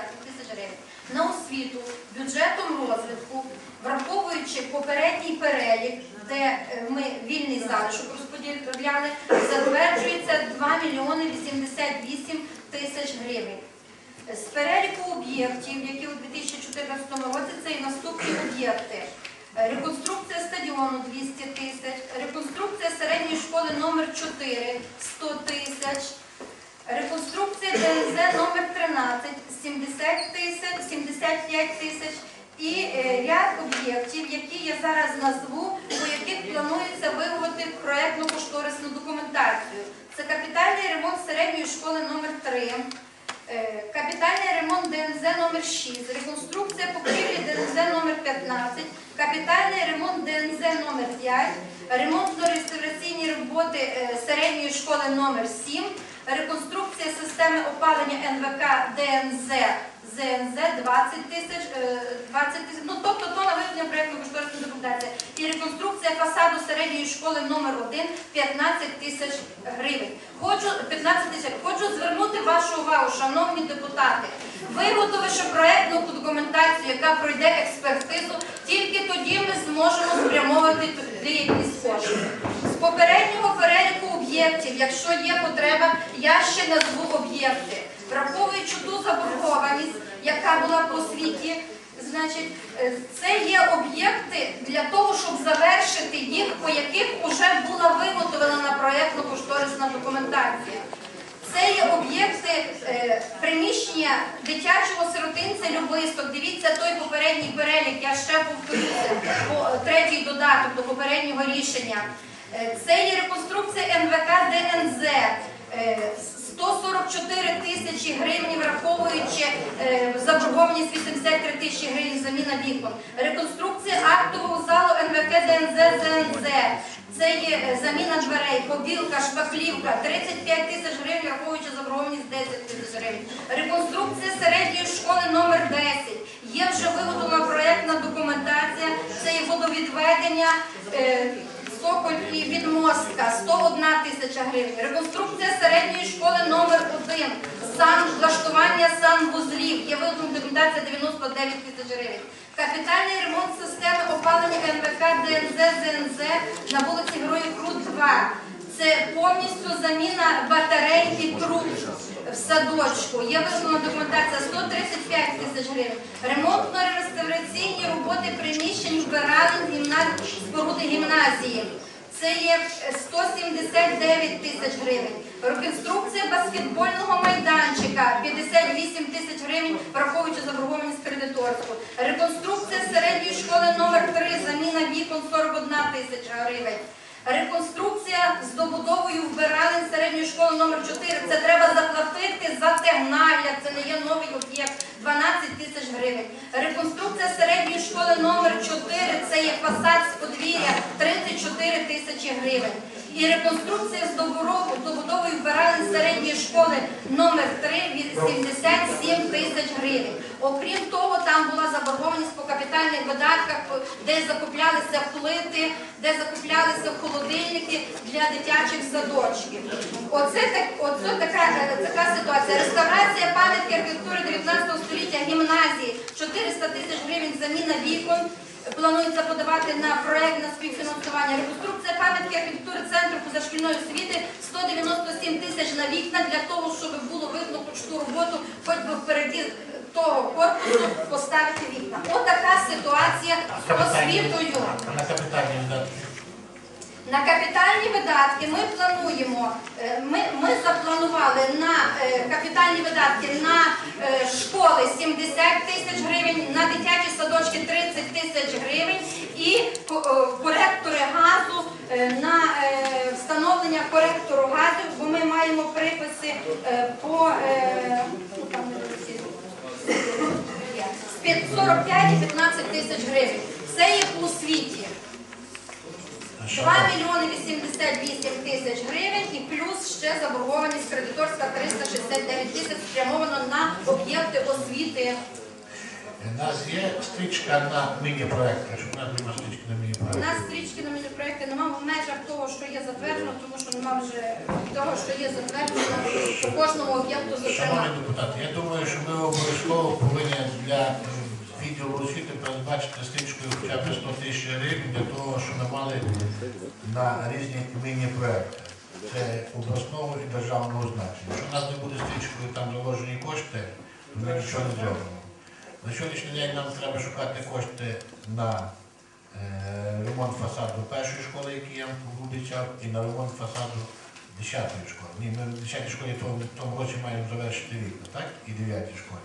На освіту бюджетом розвитку, враховуючи попередній перелік, де ми вільний залишок розподіляли, затверджується два мільйони вісімдесят вісім тисяч гривень. З переліку об'єктів, які у дві тисячі чотирнадцятому році, це і наступні об'єкти. Реконструкція стадіону двісті тисяч, реконструкція середньої школи номер чотири сто тисяч, реконструкція ДНЗ номер тринадцять сімдесят п'ять тисяч і ряд об'єктів, які я зараз назву, по яких планується виготовити проєктно-кошторисну документацію. Це капітальний ремонт середньої школи номер три, капітальний ремонт ДНЗ номер шість, реконструкція покрівлі ДНЗ номер п'ятнадцять, капітальний ремонт ДНЗ номер п'ять, ремонтно-реставраційні роботи середньої школи номер сім, реконструкція системи опалення ен ве ка ДНЗ ЗНЗ двадцять тисяч, ну тобто то на виведення проєктно-кошторисної документації, і реконструкція фасаду середньої школи номер один п'ятнадцять тисяч гривень. Хочу, п'ятнадцять тисяч. Хочу звернути вашу увагу, шановні депутати, виготовивши проєктну документацію, яка пройде експертизу, тільки тоді ми зможемо спрямовувати туди якісь кошти. З попереднього переліку об'єктів, якщо є потреба, я ще назву об'єкти. Враховуючи ту заборгованість, яка була по освіті, значить, це є об'єкти для того, щоб завершити їх, по яких вже була виготовлена проєктно-кошторисна документація. Це є об'єкти е, приміщення дитячого сиротинця Любисток. Дивіться той попередній перелік, я ще повторюся, по, третій додаток до попереднього рішення. Е, це є реконструкція ен ве ка ДНЗ. Е, сто сорок чотири тисячі гривень, враховуючи е, заборгованість вісімдесят три тисячі гривень заміна вікон. Реконструкція актового залу ен ве ка ДНЗ ЗНЗ. Це є заміна дверей, побілка, шпаклівка, тридцять п'ять тисяч гривень, враховуючи заборгованість десять тисяч гривень. Реконструкція середньої школи номер десять. Є вже виготовлена проєктна документація, це є водовідведення, е, Соколь і відмостка, сто одна тисяча гривень. Реконструкція середньої школи номер один. Сан, влаштування санвузлів. Є виготовлена документація дев'яносто дев'ять тисяч гривень. Капітальний ремонт системи опалення ен ве ка ДНЗ ЗНЗ на вулиці Героїв Крут два. Це повністю заміна батарей і труб в садочку. Є виготовлена документація сто тридцять п'ять тисяч гривень. Ремонтно-реставраційні роботи приміщень вбиралень гімназії, споруди гімназії. Це є сто сімдесят дев'ять тисяч гривень. Реконструкція баскетбольного майданчика п'ятдесят вісім тисяч гривень, враховуючи заборгованість кредиторську. Реконструкція середньої школи номер три, заміна вікон сорок одна тисяча гривень. Реконструкція з добудовою вбиралень середньої школи номер чотири. Це треба заплатити за технагляд, це не є новий об'єкт, дванадцять тисяч гривень. Реконструкція середньої школи номер чотири, це є фасад з подвір'я, тридцять чотири тисячі гривень. І реконструкція з добудовою добудовою вбиральні середньої школи номер три, вісімдесят сім тисяч гривень. Окрім того, там була заборгованість по капітальних видатках, де закуплялися плити, де закуплялися холодильники для дитячих садочків. Оце, так, оце така, така ситуація. Реставрація пам'ятки архітектури дев'ятнадцятого століття гімназії, чотириста тисяч гривень заміна вікон. Планується подавати на проєкт на співфінансування. Реконструкція пам'ятки архітектури центру позашкільної освіти сто дев'яносто сім тисяч на вікна для того, щоб було видно хоч ту роботу, хоч би впереді того корпусу поставити вікна. Отака ситуація з освітою. На капітальні видатки. На капітальні видатки ми плануємо, ми, ми запланували на капітальні видатки на школи сімдесят тисяч гривень, на дитячі садочки тридцять тисяч гривень і коректори газу на встановлення коректору газу, бо ми маємо приписи по сорок п'ять і п'ятнадцять тисяч гривень. Це є у освіті. два мільйони вісімдесят вісім тисяч гривень і плюс ще заборгованість кредиторська триста шістдесят дев'ять тисяч спрямовано на об'єкти освіти. У нас є стрічка на міні-проекти, щоб у нас була стрічка на У міні-проекти. нас стрічки на міні-проекти немає в межах того, що є затверджено, тому що немає вже того, що є затверджено по кожному об'єкту зокрема. Шановні депутати, я думаю, що ми обов'язково повинні для відділу освіти передбачити стрічкою хоча б сто тисяч гривень для того, щоб ми мали на різні міні-проекти. Це обласного і державного значення. Якщо у нас не буде стрічкою там заложені кошти, то ми нічого не зробимо. На сьогоднішній день нам треба шукати кошти на е, ремонт фасаду першої школи, який я обіцяв, і на ремонт фасаду десятої школи. Ні, ми в десятій школі в тому році маємо завершити вікна, так? І дев'ятій школі.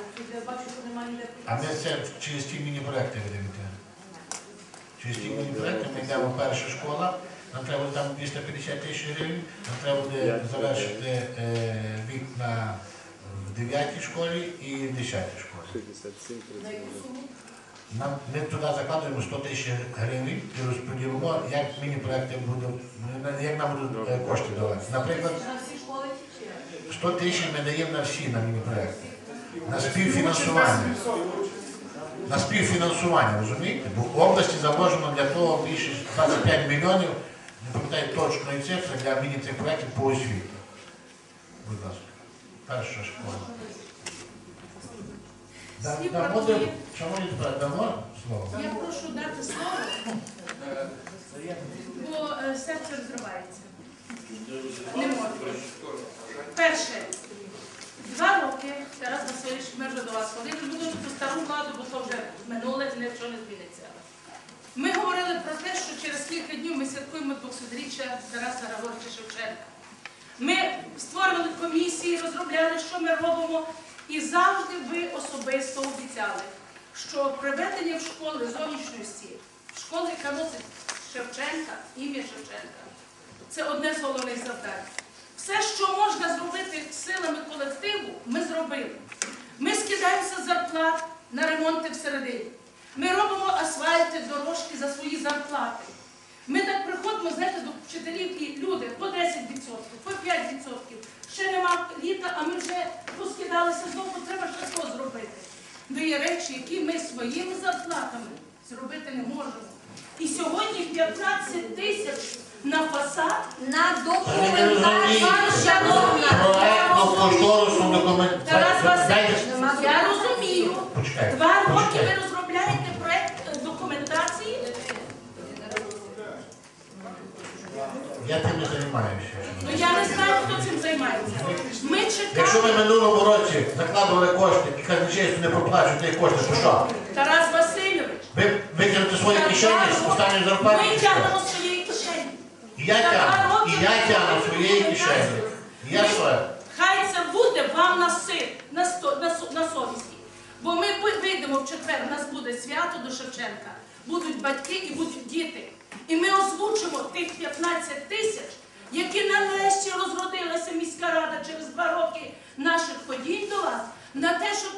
А ми це через ті міні-проекти ведемо. Через ті міні-проекти ми йдемо перша школа, нам треба там двісті п'ятдесят тисяч гривень, нам треба буде завершити е, вікна в дев'ятій школі і в десятій школі. Нам, ми туди закладуємо сто тисяч гривень і розподілимо, як міні-проекти будуть, як нам будуть е, кошти давати. Наприклад, сто тисяч ми даємо на всі на міні-проекти. На співфінансування. На співфінансування, розумієте? Бо в області заложено для того більше двадцять п'ять мільйонів, не пам'ятаю точної цифри, для міні-цих проєктів по освіті. Будь ласка, перша школа. Шановні депутати, дамо слово? Я прошу дати слово, бо е, серце розривається. Не можу. Перше. Два роки Тарас Васильович, ми вже до вас ходили, буду про стару владу, бо то вже минуле, нічого не зміниться. Ми говорили про те, що через кілька днів ми святкуємо двохсотріччя Тараса Григоровича Шевченка. Ми створювали комісії, розробляли, що ми робимо, і завжди ви особисто обіцяли, що приведення в школи зовнішньості, школи, яка носить Шевченка, ім'я Шевченка, це одне з головних завдань. Все, що можна зробити силами колективу, ми зробили. Ми скидаємося з зарплат на ремонти всередині. Ми робимо асфальти, дорожки за свої зарплати. Ми так приходимо, знаєте, до вчителів і люди по десять відсотків, по п'ять відсотків. Ще нема літа, а ми вже поскидалися знову, треба ще що зробити. Ну є речі, які ми своїми зарплатами зробити не можемо. І сьогодні п'ятнадцять тисяч на фасад, на документацію, шановні. Тарас Васильович, я розумію. Два роки ви розробляєте проєкт документації. Я тим не займаюся. Ну я не знаю, хто цим займається. Ми Якщо ви чекали. минулому році закладували кошти і казначейство не проплачуєте їх кошти, то що? Тарас Васильович. Ви витягнете свої кишені з останньої зарплати? Ми тягнемо з своєї кишені. І я тягну, і я тягну з своєї кишені. І я що? Хай це буде вам на сил, на, сто, на, со- на совісті. Бо ми вийдемо в четвер, у нас буде свято до Шевченка, будуть батьки і будуть діти. І ми озвучимо тих п'ятнадцять тисяч, які нарешті розродилася міська рада через два роки наше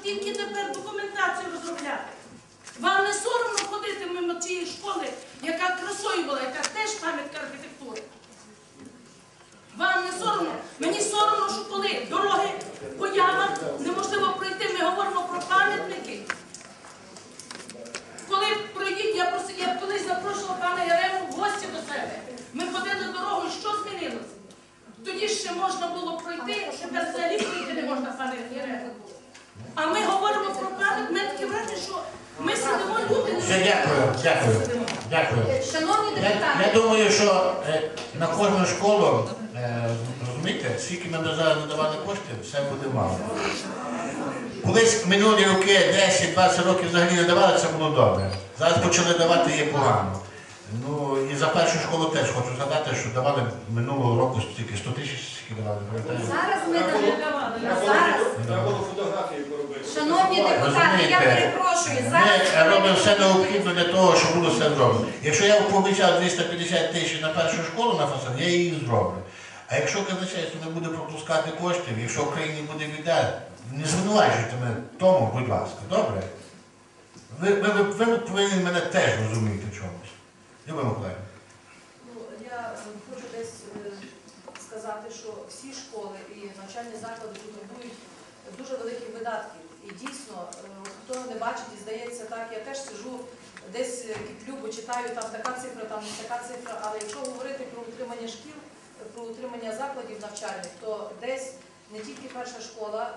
тільки тепер документацію розробляти. Вам не соромно ходити мимо цієї школи, яка красою була, яка теж пам'ятка архітектури? Вам не соромно? Мені соромно, що коли дороги по ямах неможливо пройти, ми говоримо про пам'ятники. Коли пройдіть, я, прос... я колись запрошувала пана Ярему в гості до себе. Ми ходили дорогою, що змінилося? Тоді ще можна було пройти, тепер взагалі пройти не можна, пане Ярему. А ми говоримо про пам'ятник, ми таке враження, що ми сидимо люди. Все, дякую, дякую, дякую. Шановні Я, депутати, я думаю, що е, на кожну школу, е, розумієте, скільки ми зараз надавали коштів, все буде мало. Колись минулі роки, десять-двадцять років взагалі не давали, це було добре. Зараз почали давати, є погано. Ну і за першу школу теж хочу згадати, що давали минулого року стільки сто тисяч, скільки давали, пам'ятаєте? зараз ми дамо. Зараз, Треба було фотографії поробити. шановні депутати, я перепрошую, Ми зараз робимо все необхідне для того, щоб було все зроблено. Якщо я пообіцяв двісті п'ятдесят тисяч на першу школу на фасад, я її зроблю. А якщо казначейство не буде пропускати коштів, якщо в Україні буде біда, не звинувачуйте мене тому, будь ласка, добре? Ви, ви, ви, ви повинні мене теж розуміти в чомусь. Люба Миколаївна. Ну, я е, хочу десь е, сказати, що всі школи і навчальні заклади потребують дуже великих видатків. І дійсно, е, хто не бачить і здається так, я теж сижу десь е, кіплю, бо читаю, там така цифра, там не така цифра, але якщо говорити про утримання шкіл, про утримання закладів навчальних, то десь не тільки перша школа, е,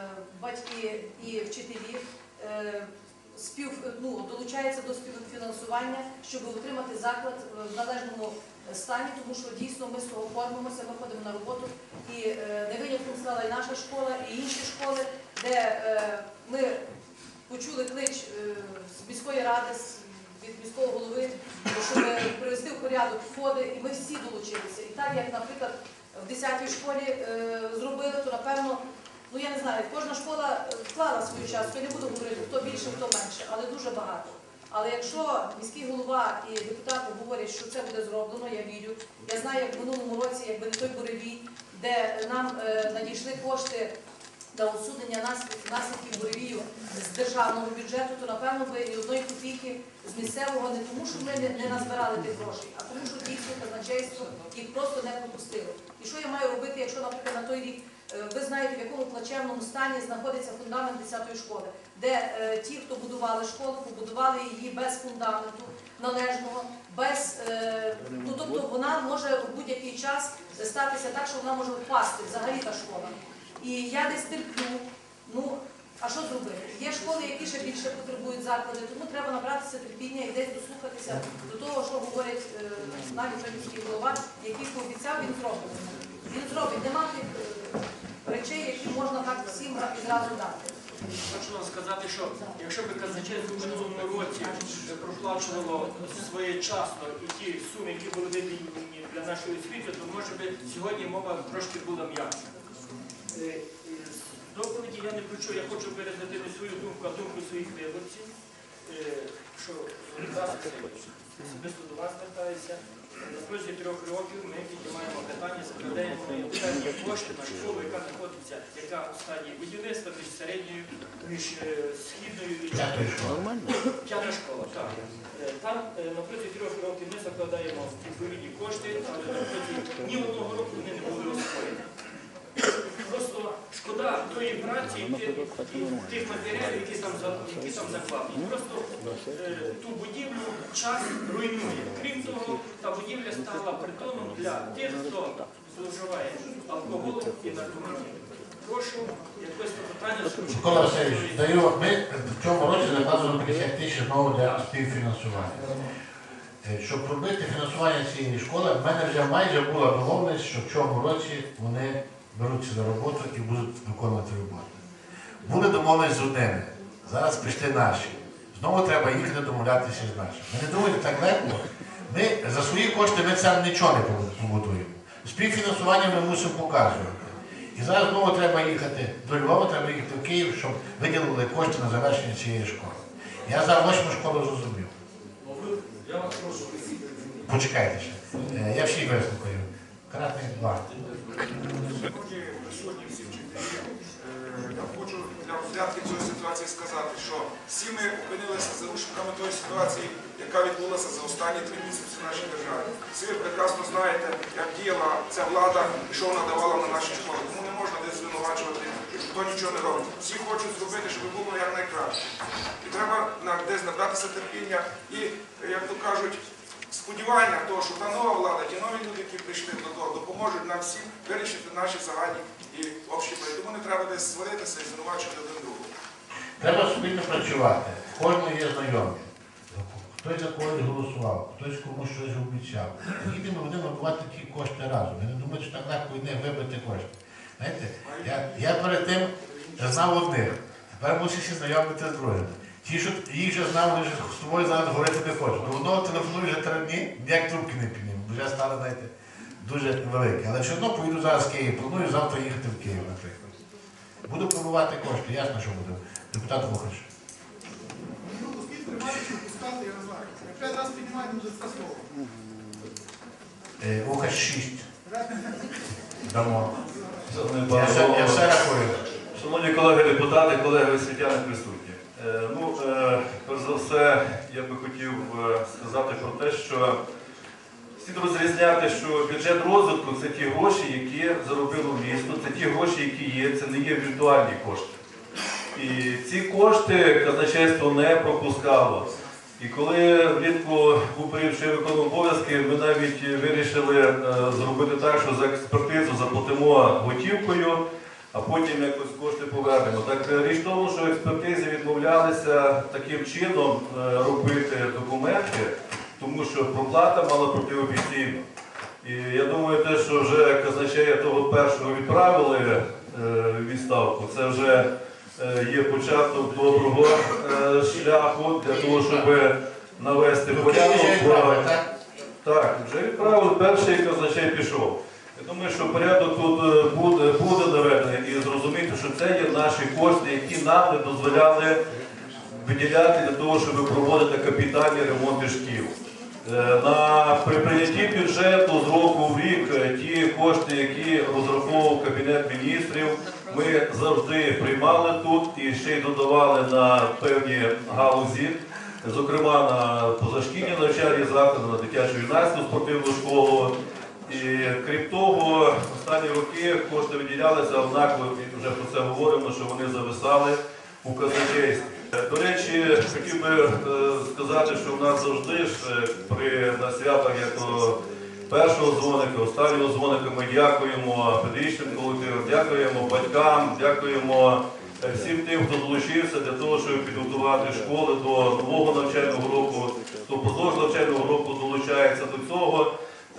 батьки і вчителі е, спів, ну, долучаються до співфінансування, щоб утримати заклад в належному стані, тому що дійсно ми з того кормимося, ми ходимо на роботу. І е, не винятком стала і наша школа, і інші школи, де е, ми почули клич е, з міської ради, з, від міського голови, щоб привести в порядок входи, і ми всі долучилися. І так, як, наприклад, в десятій школі е, зробили, то, напевно, ну я не знаю, кожна школа вклала свою частку, я не буду говорити, хто більше, хто менше, але дуже багато. Але якщо міський голова і депутати говорять, що це буде зроблено, я вірю. Я знаю, як в минулому році, якби не той буревій, де нам е, надійшли кошти на усунення наслідків буревію з державного бюджету, то, напевно, би і одної копійки з місцевого, не тому, що ми не, не назбирали тих грошей, а тому, що дійсно казначейство їх просто не пропустило. І що я маю робити, якщо, наприклад, на той рік, ви знаєте, в якому плачевному стані знаходиться фундамент десятої школи, де е, ті, хто будували школу, побудували її без фундаменту належного, без, е, ну, тобто вона може в будь-який час статися так, що вона може впасти, взагалі та школа. І я десь терплю, ну, а що зробити? Є школи, які ще більше потребують заклади, тому треба набратися терпіння і десь дослухатися до того, що говорять е, навіть міський голова, який пообіцяв, він зробить. Він зробить, нема тих е, речей, які можна так всім відразу дати. Хочу вам сказати, що якщо б казначейство в минулому році проплачувало своєчасно і ті суми, які були виділені для нашої освіти, то може би сьогодні мова трошки була м'якша. З доповіді я не почув, я хочу передати не свою думку, а думку своїх виборців, що зараз особисто до вас звертаюся. На протязі трьох років ми піднімаємо питання, закладаємо певні кошти на школу, яка знаходиться, яка у стадії будівництва між середньою, між східною і чотирною. П'ята школа, так. Там на протязі трьох років ми закладаємо відповідні кошти, але на протязі ні одного року вони не були освоєні. Просто шкода тої праці і тих матеріалів, які там, які там закладені. Просто е, ту будівлю час руйнує. Крім того, та будівля стала притоном для тих, хто зловживає алкоголем і наркоманією. Прошу якось питання. Микола Васильович, даю, ми в цьому році закладемо п'ятдесят тисяч знову для співфінансування. Щоб робити фінансування цієї школи, в мене вже майже була домовленість, що в цьому році вони беруться на роботу і будуть виконувати роботу. Були домовленість з одними, зараз прийшли наші. Знову треба їхати домовлятися з нашими. Ви не думайте так легко. Ми за свої кошти ми сам нічого не побудуємо. Співфінансування ми мусимо показувати. І зараз знову треба їхати до Львова, треба їхати в Київ, щоб виділили кошти на завершення цієї школи. Я за восьму школу зрозумів. Я вас прошу. Почекайте ще. Я всіх вислухаю. Кратний два. Може, присутні всі вчителі. Е, Я хочу для розрядки цієї ситуації сказати, що всі ми опинилися заручниками тої ситуації, яка відбулася за останні три місяці в нашій державі. Всі ви прекрасно знаєте, як діяла ця влада і що вона давала на наші школи. Тому не можна десь звинувачувати, хто нічого не робить. Всі хочуть зробити, щоб було якнайкраще. І треба на- десь набратися терпіння і, як то кажуть, сподівання того, що та нова влада, ті нові люди, які прийшли до того, допоможуть нам всім вирішити наші загальні і общі проблеми. Тому не треба десь сваритися і звинувачувати один другого. Треба спільно працювати. Кожен є знайомий. Хтось за когось голосував, хтось комусь щось обіцяв. Їдемо будемо набувати ті кошти разом. Я не думаю, що так легко не вибити кошти. Знаєте, я, я перед тим знав одних, тепер мусиш і знайомити з другими. Ті, що їх вже знав, вони ж з тобою зараз говорити не хочуть. До одного телефоную вже три дні, ніяк трубки не підніму. Вже стало, знаєте, дуже велике. Але все одно поїду зараз в Київ, планую завтра їхати в Київ, наприклад. Буду пробувати кошти, ясно, що буду. Депутат Вухач. Ну, оскільки тримати, чи пускати, я не знаю. Якщо я зараз піднімаю, то вже скасовано. Е, Вухач шість. Дамо. Шановний Я пане все, я Голово, все рахую. шановні колеги депутати, колеги освітяни присутні. Е, Ну, е, перш за все, я би хотів е, сказати про те, що слід розрізняти, що бюджет розвитку – це ті гроші, які заробило місто, це ті гроші, які є, це не є віртуальні кошти. І ці кошти казначейство не пропускало. І коли влітку був період, що я виконував обов'язки, ми навіть вирішили е, зробити так, що за експертизу заплатимо готівкою, а потім якось кошти повернемо. Так річ в тому, що експертизи відмовлялися таким чином е, робити документи, тому що проплата мала бути офіційна. І я думаю, те, що вже казначея того першого відправили е, в відставку, це вже е, є початок доброго е, шляху для того, щоб навести порядок. Так? Так, вже відправили, перший казначей пішов. Я думаю, що порядок тут буде, буде наведений і зрозуміти, що це є наші кошти, які нам не дозволяли виділяти для того, щоб проводити капітальні ремонти шкіл. На, при прийнятті бюджету з року в рік ті кошти, які розраховував Кабінет міністрів, ми завжди приймали тут і ще й додавали на певні галузі, зокрема на позашкільні навчальні заклади, на дитячу юнацьку спортивну школу. І крім того, останні роки кошти виділялися, однак ми вже про це говоримо, що вони зависали у казначействі. До речі, хотів би е, сказати, що в нас завжди ж е, при на святах, як то першого дзвоника, останнього дзвоника, ми дякуємо педагогічним колективам, дякуємо батькам, дякуємо всім тим, хто долучився для того, щоб підготувати школи до нового навчального року, хто впродовж навчального року долучається до цього.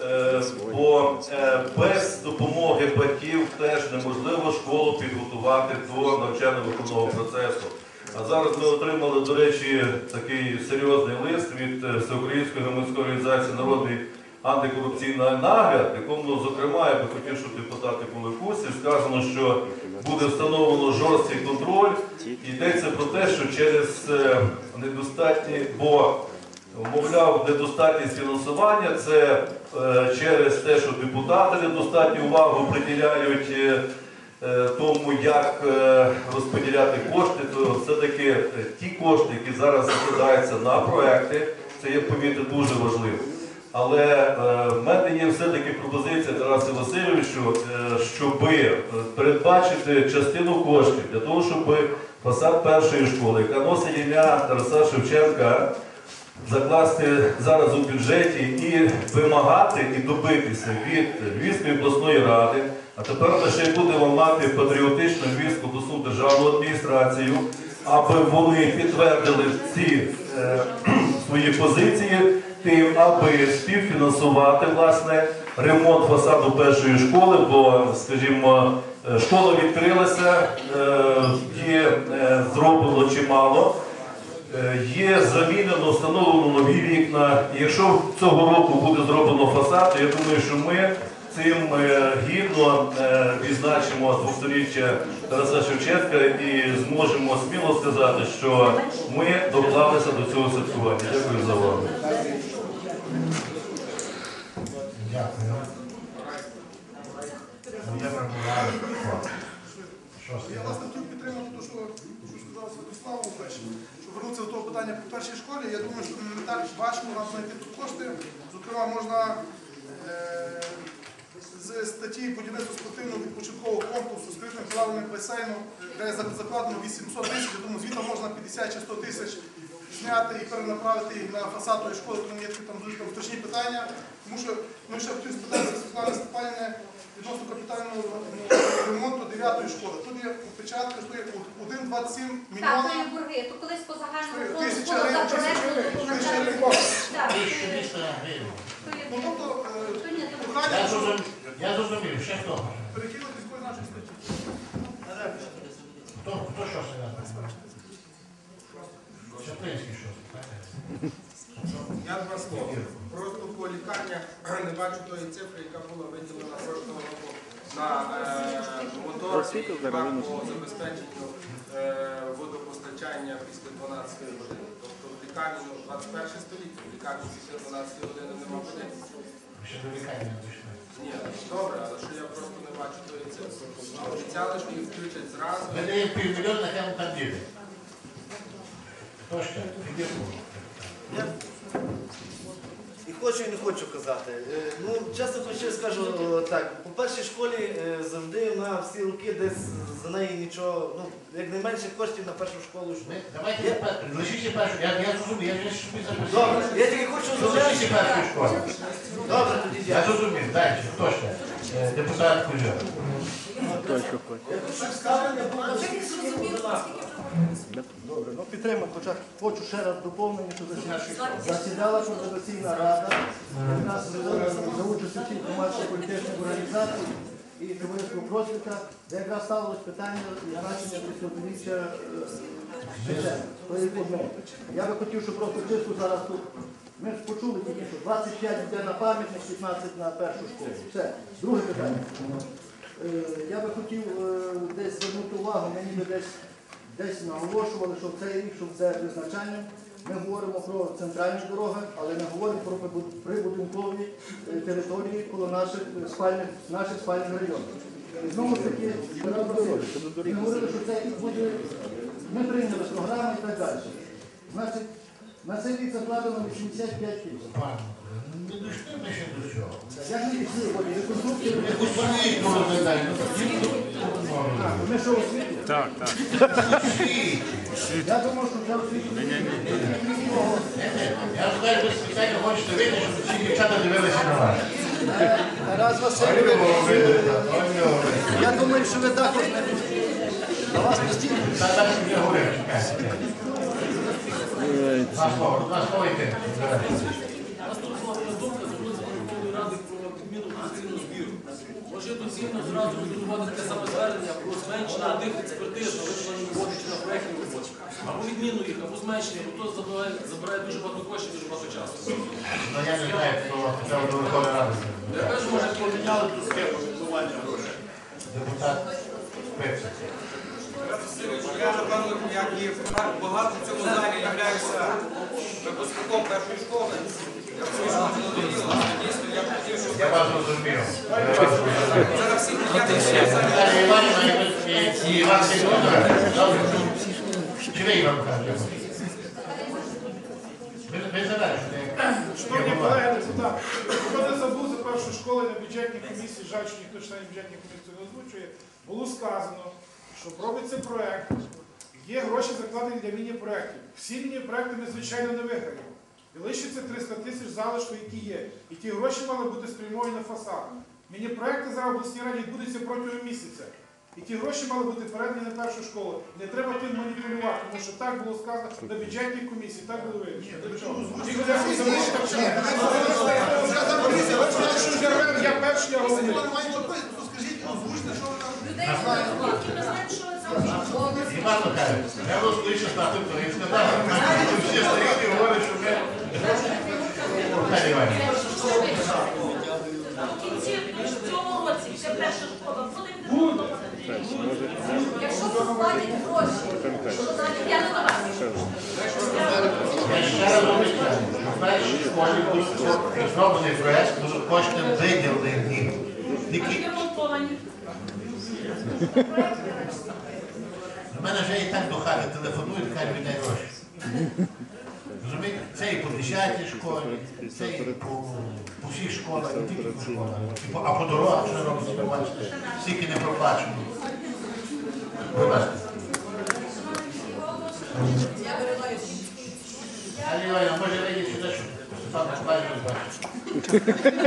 Бо без допомоги батьків теж неможливо школу підготувати до навчально-виховного процесу. А зараз ми отримали, до речі, такий серйозний лист від Всеукраїнської громадської організації «Народний антикорупційний нагляд», в якому, зокрема, я би хотів, щоб депутати були в курсі, сказано, що буде встановлено жорсткий контроль. І йдеться про те, що через недостатні, бо мовляв, недостатність фінансування – це е, через те, що депутати недостатню увагу приділяють е, тому, як е, розподіляти кошти, то все-таки е, ті кошти, які зараз закладаються на проекти, це є, повірте, дуже важливо. Але е, в мене є все-таки пропозиція Тарасу Васильовичу, е, щоб передбачити частину коштів для того, щоб фасад першої школи, яка носить ім'я Тараса Шевченка, закласти зараз у бюджеті і вимагати, і добитися від Львівської обласної ради, а тепер ми ще й будемо мати патріотичну Львівську обласну державну адміністрацію, аби вони підтвердили ці е, свої позиції, тим, аби співфінансувати, власне, ремонт фасаду першої школи, бо, скажімо, школа відкрилася, е, є е, зроблено чимало. Є замінено, встановлено нові вікна. І якщо цього року буде зроблено фасад, то я думаю, що ми цим гідно відзначимо двохсторіччя Тараса Шевченка і зможемо сміло сказати, що ми доклалися до цього святкування. Дякую за увагу. Дякую. Володимир Миколаївич. Я власне хотів підтримати те, що, що сказав Святослав Лукаш, щоб вернутися до того питання по першій школі. Я думаю, що не так важко нам знайти тут кошти. Зокрема, можна е з статті будівництва спортивного відпочинкового комплексу з критим плавальним басейном, де закладено вісімсот тисяч, я думаю, звідти можна п'ятдесят чи сто тисяч зняти і перенаправити їх на фасад тої школи, тому є там дуже там страшні питання. Тому що ми ще хотів спитати Світлани Степанівни відносно капітального ремонту дев'ятої школи. Тут є опечатка, що є один цілих двадцять сім Так, мільйона. то є борги. То колись по загальному фонду Тисяча було гривень, за тисяча проектну гривень, тисяча документацію. гривень. Так, Тисячу двісті гривень. то є Ну, тобто, е, то ні, то прохання, Я що зрозумів, я зрозумів, ще хто? перехилити з нашої статті. Хто, хто що сказав? Чаплинський що? Я два слова. Просто по лікарнях не бачу тої цифри, яка була виділена прошлого року на е, мотор і два по забезпеченню е, водопостачання після дванадцятої години. Тобто в лікарні ну, двадцять перше століття, в лікарні після дванадцятої години нема води. Ще до лікарні не дійшли. Ні, добре, але що я просто не бачу тої цифри. Обіцяли, що їх включать зразу. Ми даємо півмільйона, нехай там діти. Хто ще? Іди. Я і хочу, і не хочу казати. Е, Ну, чесно хочу скажу о, так, по першій школі е, завжди на всі роки десь за неї нічого, ну, якнайменше коштів на першу школу йшло. Ми- Давайте тепер, лишіться першу. Я, я зрозумів, я вже собі записав. Добре, я тільки хочу Лишіться першої школи. Добре, тоді Я дякую. зрозумів, далі. Хто ще? Е, Депутат Кузьов. Я хочу ставлення було Добре, ну підтримати. Хоча хочу ще раз доповнення, що засідала координаційна рада, яка за участю всіх громадсько-політичних організацій і товариського просвіта, де якраз ставилось питання значення десятиріччя бюджету. То є одне. Я би хотів, щоб просто чисто зараз тут. Ми ж почули тільки, що двадцять п'ять йде на пам'ятник, шістнадцять на першу школу. Все. Друге питання. Е, Я би хотів е, десь звернути увагу, мені би десь десь наголошували, що в цей рік, що це призначання, ми говоримо про центральні дороги, але не говоримо про прибудинкові е, території коло наших спальних, наших спальних районів. І знову ж таки, ми говорили, що цей рік буде, ми прийняли програми і так далі. Значить, на цей рік закладено вісімдесят п'ять тисяч. Не дійшли ми ще до цього. Як не дійшли, от, реконструкція... Якусь освіту розглядаємо. Ми що, освіту? Так, так. Я думав, що вже освіту. Я знаю, ви спеціально хочете вийти, щоб всі дівчата дивилися на вас. Тарас Васильович, я думаю, що ви також не на вас постійно. Та так не говорив, чекайте. Два слова, два слова йти. Наступна думка звернутися до Верховної Ради про відміну конституційного збіру. Може доцільно зразу підготувати таке саме звернення про зменшення тих експертиз на виконанні роботи чи на проєктній роботі. Або відміну їх, або зменшення, бо то забирає, забирає дуже багато коштів, дуже багато часу. Ну я не знаю, хто хоча б до Верховної Ради. Я кажу, може, поміняли ту схему відмивання грошей. Депутат Пепсик. Я, напевно, як і багато в цьому залі являюся випускником першої школи. Я розумію, що це надоїло, але дійсно я б хотів, щоб... Я вас розумію. Я вас розумію. Зараз всі підняти всі в залі. Наталія Іванівна і Іван Сергійович. Чи ви, Іван Михайлович? Ви завершите. Шановні колеги депутати, хто не забув за першу школу на бюджетній комісії, жаль, що ніхто членів бюджетної комісії не озвучує, було сказано, що робиться проєкт, є гроші закладені для міні-проєктів. Всі міні-проєкти ми, звичайно, не виграємо. І лишиться триста тисяч залишку, які є. І ті гроші мали бути спрямовані на фасад. Міні-проєкти зараз в обласній раді відбудуться протягом місяця. І ті гроші мали бути передані на першу школу. Не треба тим маніпулювати, тому що так було сказано на бюджетній комісії, так було вирішено. До чого? Тільки для всіх залишити. Я перший, я головний. Іван Михайлович, я розкличу стати в і сказав, що всі стоїть і говорять, що ми... Наталія Іванівна. В кінці цього році вся перша школа буде відремонтована. Якщо заплатять гроші, то далі я не до вас. Я ще раз обіцяю, що в першій школі буде зроблений проєкт, будуть кошти виділені. Тільки зареєстровані. У мене вже і так до хати телефонують, кажуть, віддай гроші. Розумієте? Це і по десятій школі, це і по, по всіх школах, не тільки по школах. І по, а по дорогах, що робиться, ви бачите, стільки не проплачено. Будь ласка. Алі Іванівна, може вийти сюди, щоб Степан Миколаївич бачив.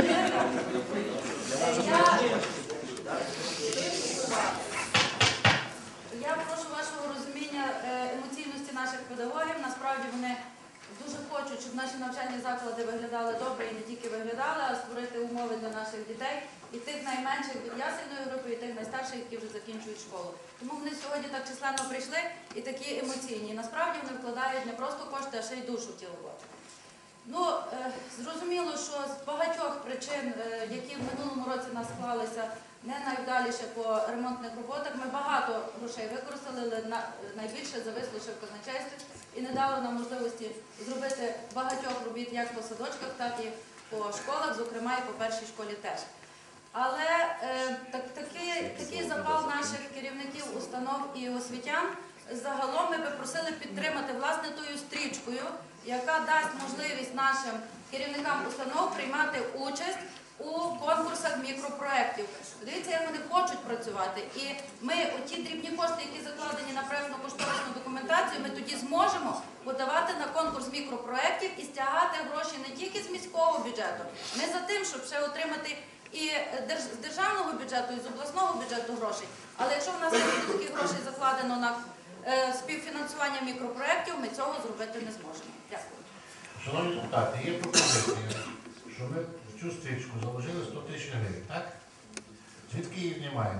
Я прошу вашого розуміння емоційності наших педагогів. Насправді вони дуже хочуть, щоб наші навчальні заклади виглядали добре і не тільки виглядали, а створити умови для наших дітей, і тих найменших від ясельної групи, і тих найстарших, які вже закінчують школу. Тому вони сьогодні так численно прийшли і такі емоційні. І насправді вони вкладають не просто кошти, а ще й душу в ті роботи. Ну, е, зрозуміло, що з багатьох причин, е, які в минулому році нас склалися не найвдаліше по ремонтних роботах, ми багато грошей використали, але на, найбільше зависло ще в казначействі і не дало нам можливості зробити багатьох робіт як по садочках, так і по школах, зокрема і по першій школі теж. Але е, так, такий, такий запал наших керівників установ і освітян, загалом ми би просили підтримати власне тою стрічкою, яка дасть можливість нашим керівникам установ приймати участь у конкурсах мікропроєктів. Дивіться, як вони хочуть працювати. І ми оті дрібні кошти, які закладені на проєктно-кошторисну документацію, ми тоді зможемо подавати на конкурс мікропроєктів і стягати гроші не тільки з міського бюджету. Ми за тим, щоб ще отримати і з державного бюджету, і з обласного бюджету грошей. Але якщо в нас не буде таких грошей закладено на е, співфінансування мікропроєктів, ми цього зробити не зможемо. Дякую. Шановні депутати, є пропозиція, що ми в цю стрічку заложили сто тисяч гривень, так? Звідки її знімаємо?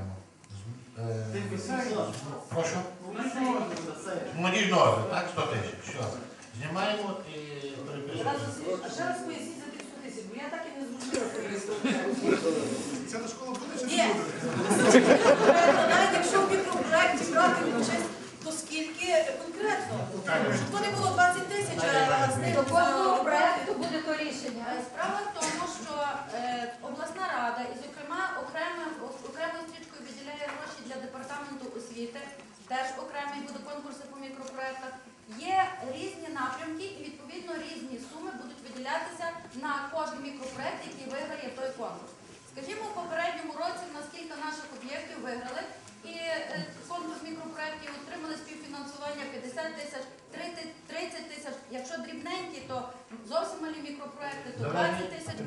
Е, прошу? Молодіжного, так? сто тисяч. Що? Знімаємо і переписуємо. А ще раз поясніть за тих сто тисяч, бо я так і не зрозуміла. Це на школу буде чи Ні. не буде? Навіть якщо в мікропроєкті брати участь, то скільки конкретно? Щоб то не було двадцять тисяч, а з них До кожного проєкту буде то рішення. Справа в тому, що е, обласна рада, і зокрема окремою окремою стрічкою виділяє гроші для департаменту освіти, теж окремі буде конкурси по мікропроєктах. Є різні напрямки і відповідно різні суми будуть виділятися на кожен мікропроєкт, який виграє той конкурс. Скажімо, в попередньому році в нас кілька наших об'єктів виграли, і е, конкурс мікропроєктів отримали співфінансування п'ятдесят тисяч, тридцять тисяч. Якщо дрібненькі, то зовсім малі мікропроєкти, то двадцять тисяч.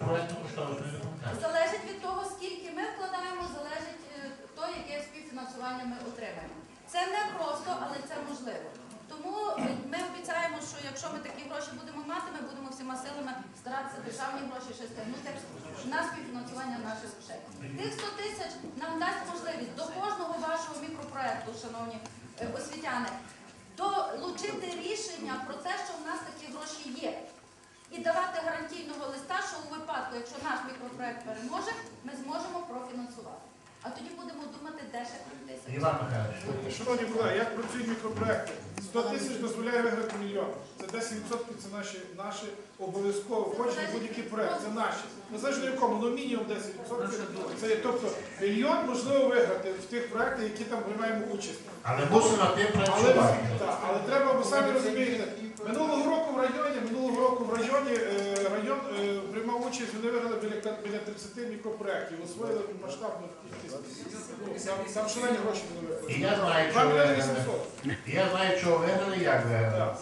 Залежить від того, скільки ми вкладаємо, залежить е, то, яке співфінансування ми отримаємо. Це не просто, але це можливо. Тому ми обіцяємо, що якщо ми такі гроші будемо мати, ми будемо всіма силами старатися державні гроші ще стягнути на співфінансування наших грошей. Тих сто тисяч нам дасть можливість до кожного вашого мікропроєкту, шановні е, освітяни, долучити рішення про те, що в нас такі гроші є. І давати гарантійного листа, що у випадку, якщо наш мікропроєкт переможе, ми зможемо профінансувати. А тоді будемо думати, де ще тисяч. Іван Михайлович. Шановні колеги, як працюють мікропроекти? сто тисяч дозволяє виграти мільйон. Це десять відсотків це наші, наші обов'язково входять в будь-який проект. Це наші. Не знаю, на якому, ну мінімум десять відсотків. Це є, тобто мільйон можливо виграти в тих проектах, які там приймаємо участь. Але мусимо тим Але, працювати. так, але треба, ви самі розумієте, минулого року в районі, минулого року в районі е, район е, приймав участь, вони виграли біля, біля тридцяти мікропроєктів, освоїли масштабну кількість. Там, там шалені гроші були І виходять. я знаю, що виграли. І я знаю, що виграли, як виграли.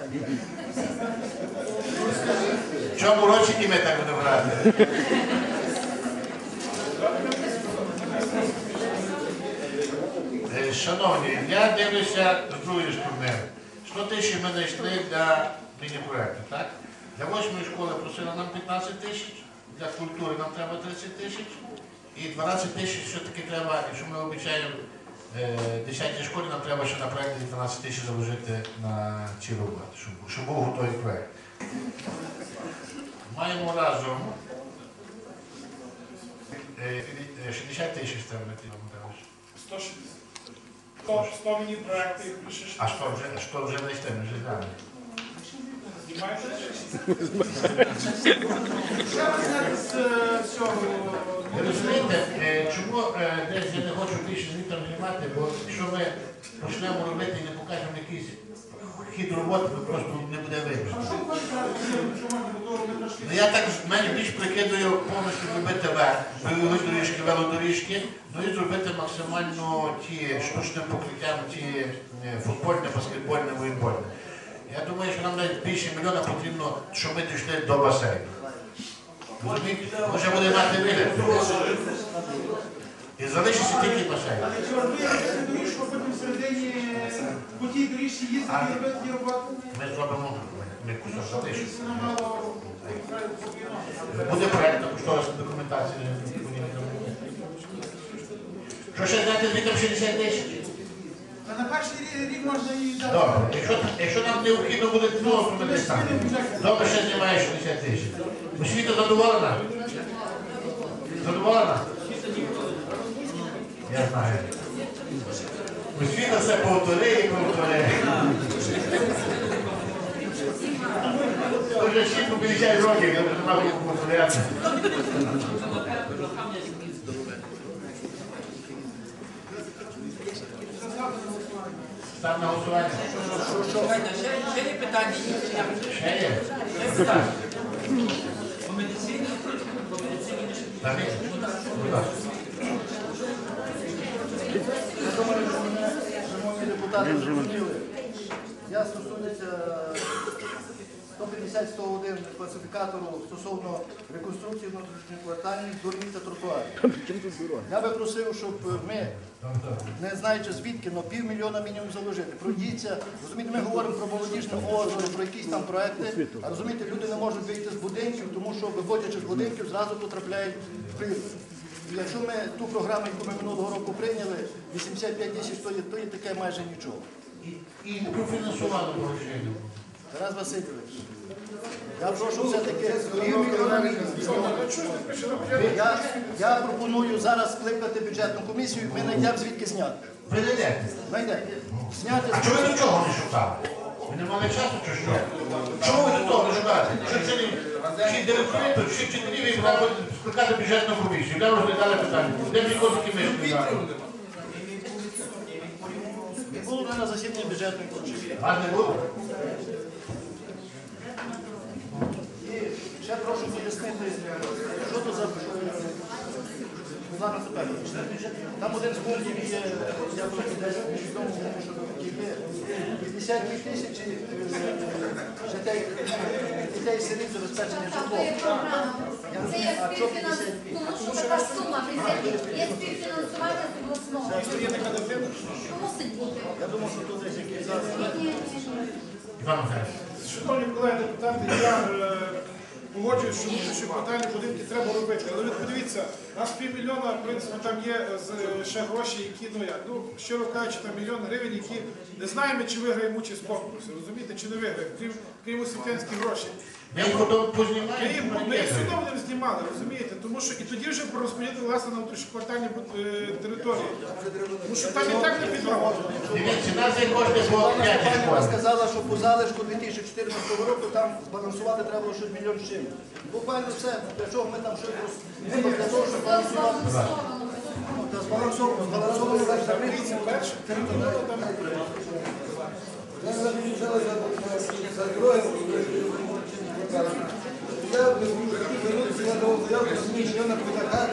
В цьому році і ми так будемо грати. Е, Шановні, я дивлюся з другої сторони. сто тисяч ми знайшли для міні-проєкту, так? Для восьмої школи просили нам п'ятнадцять тисяч, для культури нам треба тридцять тисяч. І дванадцять тисяч все-таки треба, якщо ми обіцяємо десятій школі, нам треба ще на проєкті дванадцять тисяч заложити на ці роботи, щоб, щоб був готовий проєкт. Маємо разом шістдесят тисяч треба знайти. сто шістдесят. сто міні-проєктів. А що вже, що вже знайшли, ми вже знаємо. Знімаєте? Ще раз з цього Ви розумієте, е, чому е, десь я не хочу більше звітом знімати, бо якщо ми почнемо робити і не покажемо якийсь хід роботи, то просто не буде видно. Ну, я так, в мене більш прикидаю повністю робити бойові доріжки, велодоріжки, ну і зробити максимально ті штучним покриттям, ті е, футбольне, баскетбольне, волейбольне. Я думаю, що нам навіть більше мільйона потрібно, щоб ми дійшли до басейну. Розумієте? Може буде мати вигляд. І залишиться тільки басейн. Але чи робити доріжку, а потім всередині по тій доріжці їздити і робити ті роботи? Ми зробимо, ми кусок залишимо. Буде проєкт, кошторисна документація. Що ще знати, звідти шістдесят тисяч? А на перший рік можна і дати. Добре, якщо, якщо нам необхідно буде знову, то ми десь там. Добре, ще знімає шістдесят тисяч. Освіта задоволена? Задоволена? Я знаю. Освіта все повтори і повтори. Вже всі по п'ятдесят років, я вже не мав їх повторяти. Став на голосування. Ще є питання. Ще є? Ще питання. По медицині, по медицині. Та ні. Будь ласка. Я думаю, що мене, шановні депутати, зрозуміли. Я стосуюся сто п'ятдесят сто один класифікатору стосовно реконструкції внутрішньоквартальних доріг та тротуарів. Я би просив, щоб ми, не знаючи звідки, але півмільйона мінімум заложити. Пройдіться, розумієте, ми говоримо про молодіжне озеро, про якісь там проекти, а розумієте, люди не можуть вийти з будинків, тому що, виходячи з будинків, зразу потрапляють в прірву. Якщо ми ту програму, яку ми минулого року прийняли, вісімдесят п'ять тисяч, то є, то є таке майже нічого. І не профінансували грошей. Тарас Васильович, я прошу все-таки півмільйона мінімум. Я, я пропоную зараз скликати бюджетну комісію, ми знайдемо звідки зняти. Ви знайдете? Знайдемо. Зняти А чого ви нічого не шукали? Ви не мали часу чи що? Чому ви до того не шукаєте? Що це не всі директори, то всі вчителі ви треба скликати бюджетну комісію. Де розглядали питання? Де мені козики ми сказали? Не було на засіданні бюджетної комісії. Вас не було? І ще прошу пояснити, що то за Мілана Степановича. Там один з пунктів є, я просто десь відомо, що є п'ятдесят дві тисячі дітей сиріт забезпечення житлом. Це є співфінансування, тому що така сума, є співфінансування з обласного. Тому мусить бути. Я думав, що тут десь якийсь зараз. Іван Михайлович. Шановні колеги депутати, я е, погоджуюсь, що внутрішньоквартальні будинки треба робити. Але ви подивіться, у нас півмільйона, в принципі, там є з- ще гроші, які, ну як, ну, щиро кажучи, там мільйон гривень, які не знаємо, чи виграємо участь в конкурсі, розумієте, чи не виграємо, крім, крім освітянські гроші. Ми їх потім Ми, познімаємо. їм- ми їх все одно будемо знімали, розумієте, тому що і тоді вже розподілити власне на внутрішньоквартальні е, території. Тому що там і так не підлога. Дивіться, нас є кошти по п'ять Пані школи. сказала, що по залишку дві тисячі чотирнадцятого року там збалансувати треба було щось мільйон з чим. Буквально все, для чого ми там щось роз- для того, щоб балансувати. Ну, та збалансовано, збалансовано Дивіться, перше, Я звернутися до заявку, розумію, що я наприклад,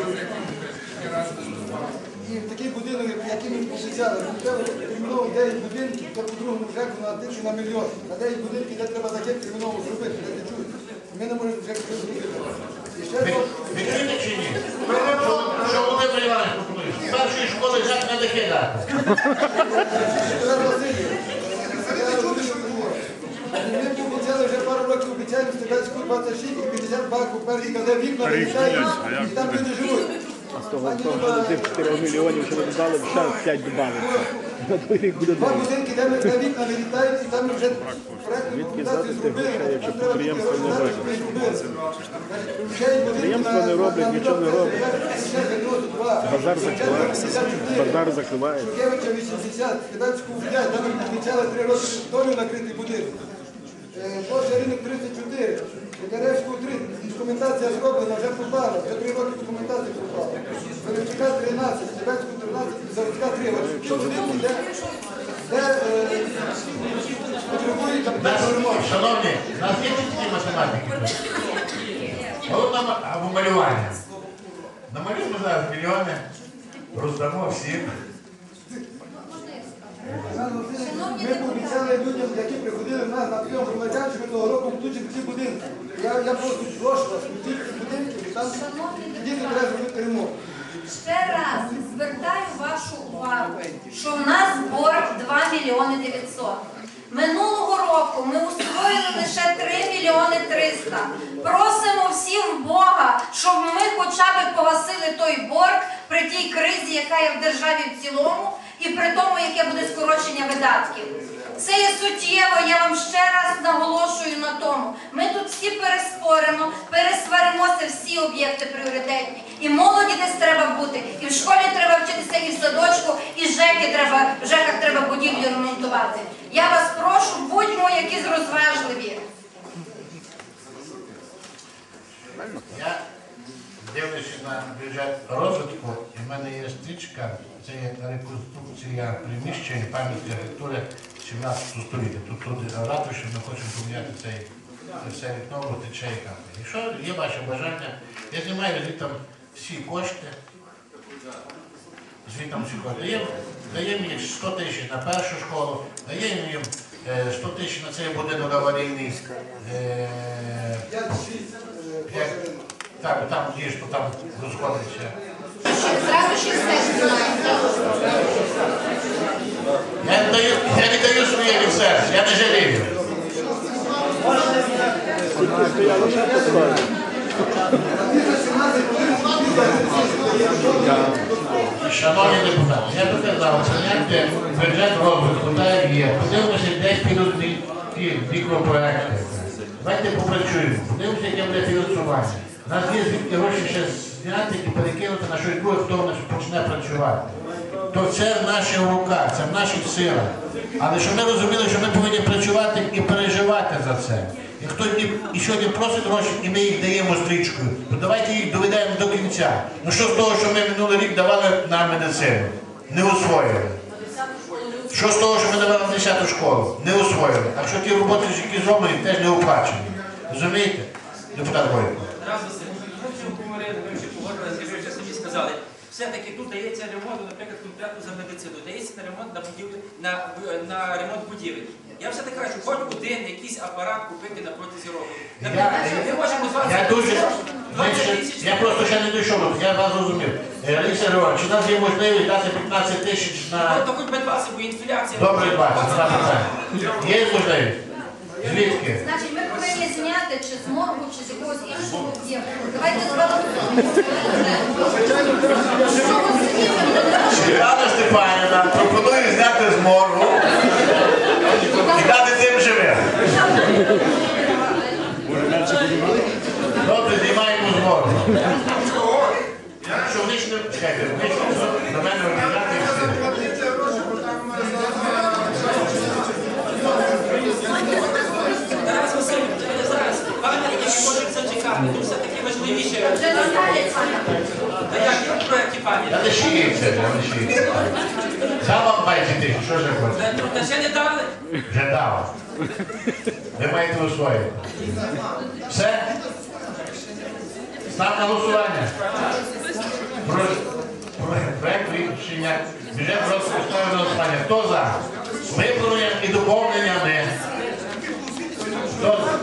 і в такий будинок, який ми обіцяли, треба терміново дев'ять будинків, то по другому проєкту на тисячу на мільйон. На дев'ять будинків, де треба таке терміново зробити, де не чують. Ми не можемо вже зробити. І ще Ви ви чуєте чи ні? Що- Що Володимир Іванович пропонує? З першої школи взяти на дахи дати. Тарас Васильович, я чути, що ви говорите. Ми обіцяли вже пару років, обіцяємо Стебецьку двадцять шість і п'ятдесят баків перший казав вікна вилітають, і там люди живуть. А з того того тих чотирьох мільйонів, що ви додали, ще п'ять добавиться. На той рік буде Два дев'ять. будинки, де ми де вікна вилітають, і там вже проєктну Звідки документацію взяти тих зробили. грошей, якщо Там треба підприємства не тільки роблять? розглядати, що ми зробили. Підприємства не роблять, нічого не роблять. Базар закривається. Базар закривається. Шукевича вісімдесят, Кидацьку п'ять, там обіцяли три роки долю накрити будинок. Площа ринок тридцять чотири. Деревську три, документація зроблена, вже подала, вже три роки документація подала. Величка тринадцять, Деревську тринадцять, Заводська три. Що будинки, де, де е, потребують там Нас, ремонт. шановні, у нас є вчителі математики. Головне або малювання. Намалюємо зараз мільйони, роздамо всім. Ми пообіцяли людям, які приходили в нас на прийом громадян, що ми того року включимо ці будинки. Я, я просто прошу вас, включіть ці будинки, і там діти треба зробити ремонт. Ще раз звертаю вашу увагу, що в нас борг два мільйони дев'ятсот. Минулого року ми усвоїли лише три мільйони триста. Просимо всіх в Бога, щоб ми хоча б погасили той борг при тій кризі, яка є в державі в цілому, і при тому, яке буде скорочення видатків. Це є суттєво, я вам ще раз наголошую на тому. Ми тут всі переспоримо, пересваримося, всі об'єкти пріоритетні. І молоді десь треба бути, і в школі треба вчитися, і в садочку, і ЖЕКи треба, в ЖЕКах треба будівлю ремонтувати. Я вас прошу, будьмо якісь розважливі. Я, дивлячись на бюджет розвитку, і в мене є стрічка, це є реконструкція приміщень пам'ятки архітектури сімнадцятого століття. Тут тут ратуші, ми хочемо поміняти цей, це вікно, бо тече і капає. Якщо є ваше бажання, я знімаю звідти всі кошти, звідти всі кошти. Даємо, даємо їм сто тисяч на першу школу, даємо їм е, сто тисяч на цей будинок аварійний. Е, п'ять, так, там є, що там розходиться. Зразу шість тисяч. Я не даю, я не даю своє від серця, я не жалію. Шановні депутати, я доказав, зняти бюджет розвитку, так є. Подивимося, десь підуть ті мікропроекти. Давайте попрацюємо, подивимося, яке буде фінансування. У нас є звідки гроші ще зняти і перекинути на щось друге, хто в нас почне працювати. То це в наших руках, це в наших силах. Але щоб ми розуміли, що ми повинні працювати і переживати за це. І хто і сьогодні просить гроші, і ми їх даємо стрічкою, то давайте їх доведемо до кінця. Ну що з того, що ми минулий рік давали на медицину? Не усвоїли. Що з того, що ми давали на десяту школу? Не усвоїли. А що ті роботи, які зроблені, теж не оплачені. Розумієте? Депутат Бойко. Тарас Васильович, ми всі говорили, ми всі погодилися, ви вже самі сказали. Все-таки тут дається ремонт, наприклад, конкретно за медицину, дається на ремонт на будівлі, на, на ремонт будівель. Я все-таки кажу, хоч один якийсь апарат купити на протязі року. Наприклад, ми можемо Я дуже, двадцять ще- тисяч. я просто ще не дійшов, я вас зрозумів. Е, Лариса Григорівна, чи у нас є можливість дати п'ятнадцять тисяч на... То хоч би двадцять, бо інфляція. Добре, двадцять, два питання. Є можливість? Звідки? Значить, ми повинні зняти чи з моргу, чи з якогось іншого об'єкту. Давайте збалансуємо. Світлана Степанівна пропонує зняти з моргу і дати тим живим. Добре, знімаємо з моргу. Що вони ж не... Чекайте, вони ж до мене виглядати і все. Тарас Васильович, я зараз, пам'ятники не можуть зачекати, тут все-таки важливіше. Вже доставлять Та як, є в проєкті Я пам'ятники? не шиється, я не шиється. Сам вам двадцять тисяч, що ж ви хочете? Та ще не дали. Вже дав. Ви маєте усвоїти. Все? Став на голосування. Про, про, проект рішення. Бюджет розвитку ставить на голосування. Хто за? Виправленням і доповненнями. Хто за?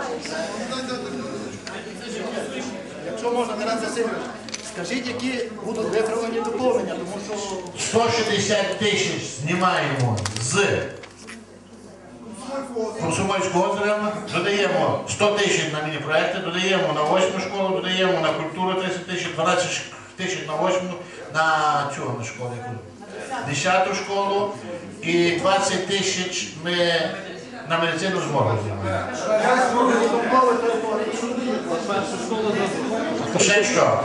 Якщо можна, Тарас Васильович, скажіть, які будуть виправлені доповнення, тому що... сто шістдесят тисяч знімаємо з Комсомольського озера, додаємо сто тисяч на міні-проекти, додаємо на восьму школу, додаємо на культуру тридцять тисяч, дванадцять тисяч на восьму, на цього на школу, десяту школу і двадцять тисяч ми на медицину з моргу знімаємо. Ще що?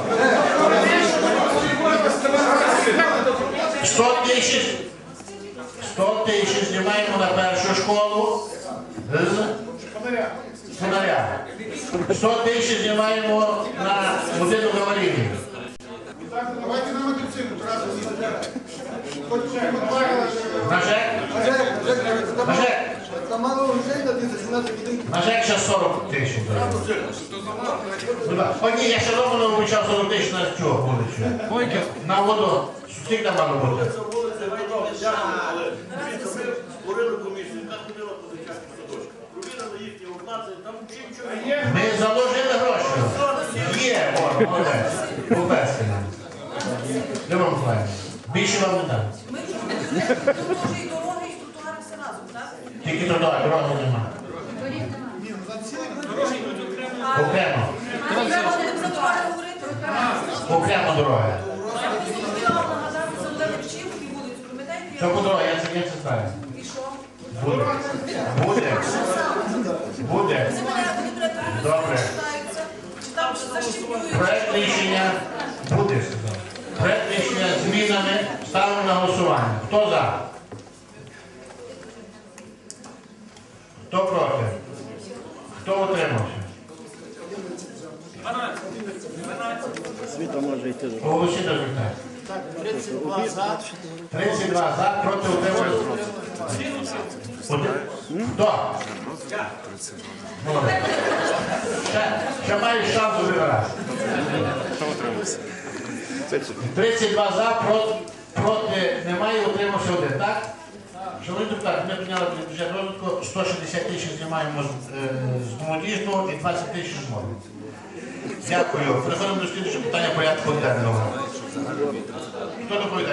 сто тисяч сто тисяч знімаємо на першу школу з фонаря. сто тисяч знімаємо на будинок аварійний. Давайте на медицину одразу з'їздити. Хоч На ЖЕК? На ЖЕК? Там мало грошей на ті сімнадцять будинків. На ЖЕК ще сорок тисяч. О, ні, я ще ровно обіцяв сорок тисяч на чого буде. На воду. Скільки там мало бути? Створили комісію, яка ходила по дитячому садочку. Провірили їхні оплати, там чим чим. Ми заложили гроші. Є, о, молодець. Попески нам. Любов Миколаївна, більше вам не дам. Ми тут і дороги, і тротуари все разом, так? Тільки тротуар, дороги нема. Окремо. Окремо дороги. Що по дорозі, я це, я це знаю. Буде. Буде. Буде. Добре. Проект рішення буде, сказав. Проект рішення з змінами ставимо на голосування. Хто за? Хто проти? Хто утримався? Світа може йти. Оголосіть результат. тридцять два за. тридцять два за, проти утримався. Хто? Молодець. Ще, ще маєш шанс один раз. тридцять два за, проти, проти немає, утримався один, так? Шановні депутати, ми прийняли бюджет розвитку, сто шістдесят тисяч знімаємо з, е, з молодіжного і двадцять тисяч з мові. Дякую. Переходимо до слідчого питання порядку денного. Хто доповідає?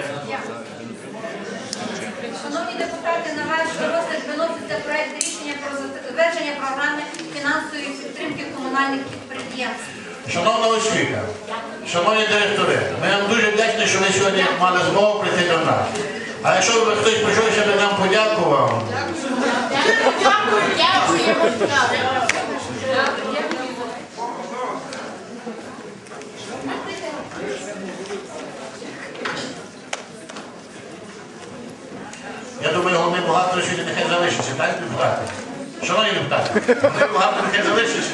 Шановні депутати, на ваш розгляд виноситься проект рішення про затвердження програми фінансової підтримки комунальних підприємств. Шановна освіта, шановні директори, ми вам дуже вдячні, що ви сьогодні мали змогу прийти до нас. А якщо б хтось прийшов, щоб нам подякував. Дякую, дякую. Я думаю, головний бухгалтер освіти нехай залишиться, так, депутати? Шановні депутати, головний бухгалтер нехай залишиться.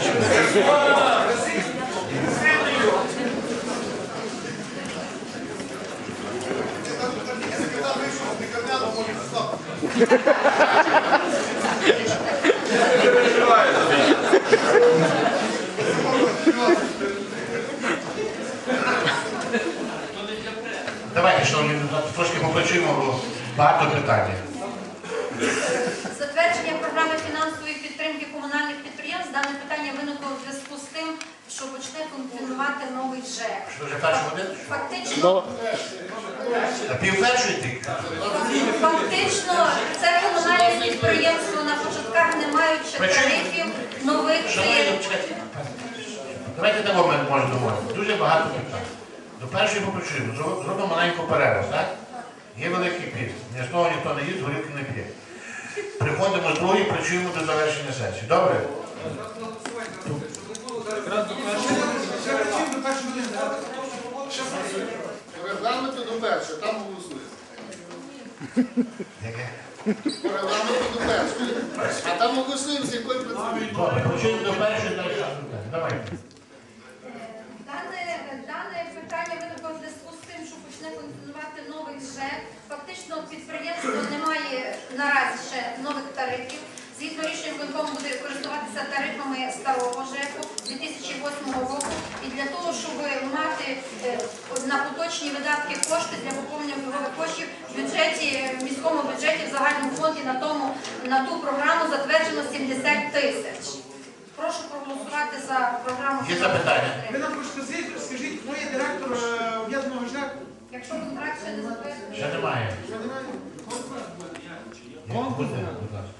Давайте, шановні депутати, трошки попрацюємо, бо багато питань. Затвердження програми фінансової підтримки комунальних підприємств. Дане питання виникло у зв'язку з тим, що почне функціонувати новий ЖЕК. Що вже перший один? Фактично, А пів першої тільки? фактично це комунальне підприємство на початках не маючи тарифів нових. Шановні депутати, давайте на момент може домовити. Дуже багато питань. До першої попрацюємо, зробимо маленьку перерву, так? Є великий піст. Ні з того ніхто не їсть, горілки не п'є. Приходимо з другої, працюємо до завершення сесії. Добре? Регламенту до першого, там голосує. Яке? По регламенту до першої. А там голосуємо, з якої працюємо. Добре, працюємо до першої, далі. Давайте. Дане, дане питання виникло в зв'язку з тим, що почне функціонувати новий ЖЕК. Фактично підприємство не має наразі ще нових тарифів. Згідно рішення виконкому буде користуватися тарифами старого ЖЕКу дві тисячі восьмого року. І для того, щоб мати на поточні видатки кошти для поповнення обігових коштів в бюджеті, в міському бюджеті, в загальному фонді на тому на ту програму затверджено сімдесят тисяч. Прошу проголосувати за програму. Є запитання? Ви нам скажіть, скажіть, хто є директор об'єднаного ЖЕКу? Якщо контракт ще не затверджений. Ще немає. Ще немає? Буде, будь ласка.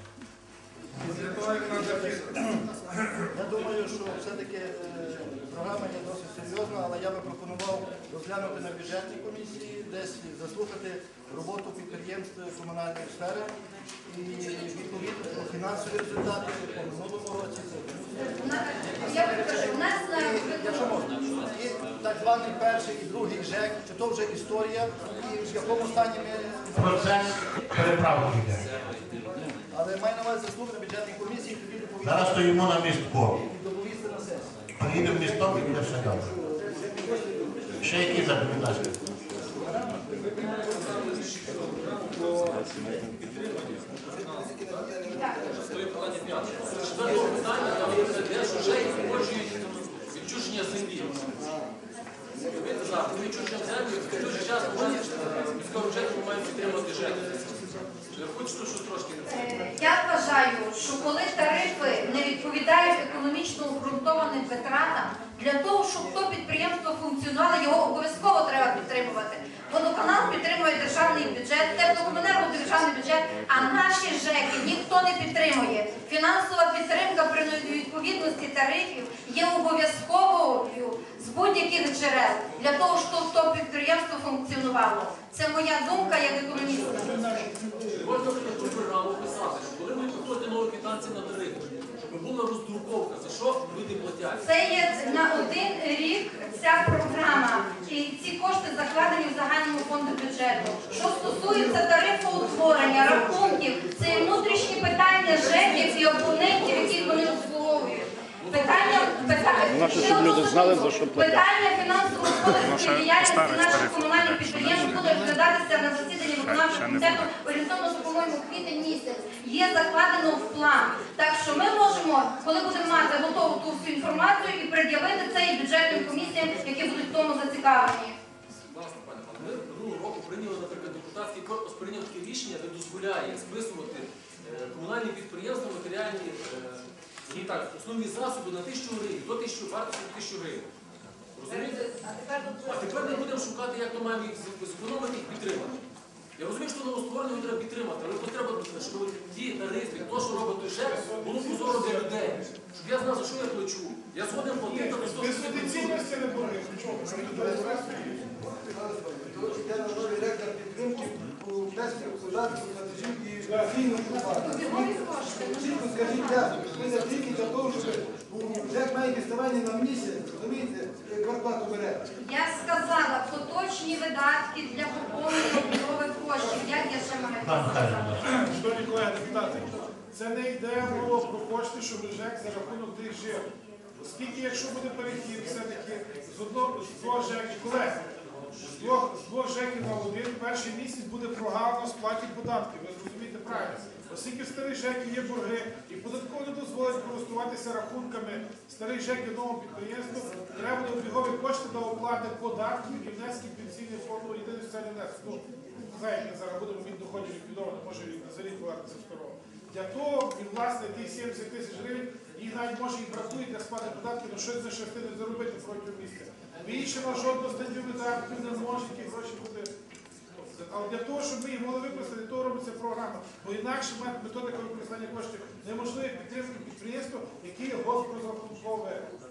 Я думаю, що все-таки е, програма є досить серйозна, але я би пропонував розглянути на бюджетній комісії, десь заслухати роботу підприємств комунальної сфери і відповідно про фінансові результати по минулому році. Я перепрошую, у нас на Якщо можна, і так званий перший і другий ЖЕК, чи то вже історія, і в якому стані ми... Процес переправки йде. Але маю на увазі заслухати бюджетній комісії, тоді доповідати. Зараз стоїмо на містку. і доповісти на сесію. Приїдемо містом і буде все добре. Ще які запитання, будь ласка? Стоїть питання п'яте. Четвертого питання, там є те, що ЖЕКи погоджують відчуження землі. Розумієте, зараз, ми відчужуємо землю, в той же час ми міського бюджету ми маємо підтримувати ЖЕКи. Хочете, що трошки не це? Е, Я вважаю, що коли тарифи не відповідають економічно обґрунтованим витратам, для того, щоб то підприємство функціонувало, його обов'язково треба підтримувати. Водоканал підтримує державний бюджет, теплокомуненерго державний бюджет, а наші ЖЕКи ніхто не підтримує. Фінансова підтримка при невідповідності тарифів є обов'язковою з будь-яких джерел для того, щоб то підприємство функціонувало. Це моя думка як економіста. Можна таку програму писати, що коли ми виходимо нові квитанції на тарифи, щоб була роздруковка, за що люди платять. Це є на один рік ця програма, і ці кошти закладені в загальному фонду бюджету. Що стосується тарифоутворення, рахунків, це є внутрішні питання ЖЕКів і абонентів, яких вони обслуговують. Питання, питання, ще одну секунду. Питання фінансово-господарської діяльності наших комунальних підприємств буде розглядатися на засіданні виконавчого комітету орієнтовно, що, по-моєму, квітень місяць. Є закладено в план. Так що ми можемо, коли будемо мати готову ту всю інформацію, і пред'явити це і бюджетним комісіям, які будуть в тому зацікавлені. Власне, пане, ми минулого року прийняли, наприклад, депутатський корпус прийняв таке рішення, де дозволяє списувати е, комунальні підприємства матеріальні е, і так, основні засоби на тисячу гривень, до тисячі вартості тисячу гривень. Розумієте? А тепер ми будемо шукати, як ми маємо їх зекономити і підтримати. Я розумію, що новостворення треба підтримати, але треба, щоб ті тарифи, то, що робить той ЖЕК, було прозоро для людей. Щоб я знав, за що я плачу. Я згоден платити, то що Без традиційності не буде. Йде на новий ректор підтримки у внесення господарську платежів і пенсійну плату. Чітко скажіть, як, ви не тільки для того, щоб ЖЕК має діставання на місяць, розумієте, квартплату бере. Я сказала, поточні видатки для поповнення нових коштів. Як я ще маю це сказати? Шановні колеги депутати, це не йде мова про кошти, щоб ЖЕК за рахунок тих жив. Оскільки, якщо буде перехід, все-таки з одного з двох ЖЕКів, колеги, з двох, з двох ЖЕКів на один, перший місяць буде програма сплаті податків, ви зрозумієте правильно. Оскільки в старих ЖЕКів є борги, і податково не дозволить користуватися рахунками старих ЖЕКів нового підприємства, треба буде обігові кошти до оплати податків і внесків пенсійних фонду єдиний соціальний внесок. Ну, знаєте, зараз будемо від доходів ліквідовано, може і за рік повернутися в старого. Для того, і власне ті сімдесят тисяч гривень, їх навіть може і бракує для сплати податків, але щось за шестини заробити протягом місяця. Більше на жодну статтю видатків не може, ті гроші буде. Але для того, щоб ми їх могли використати, для того робиться програма. Бо інакше методика використання коштів неможливо підтримки підприємства, які є госпрозрахункове.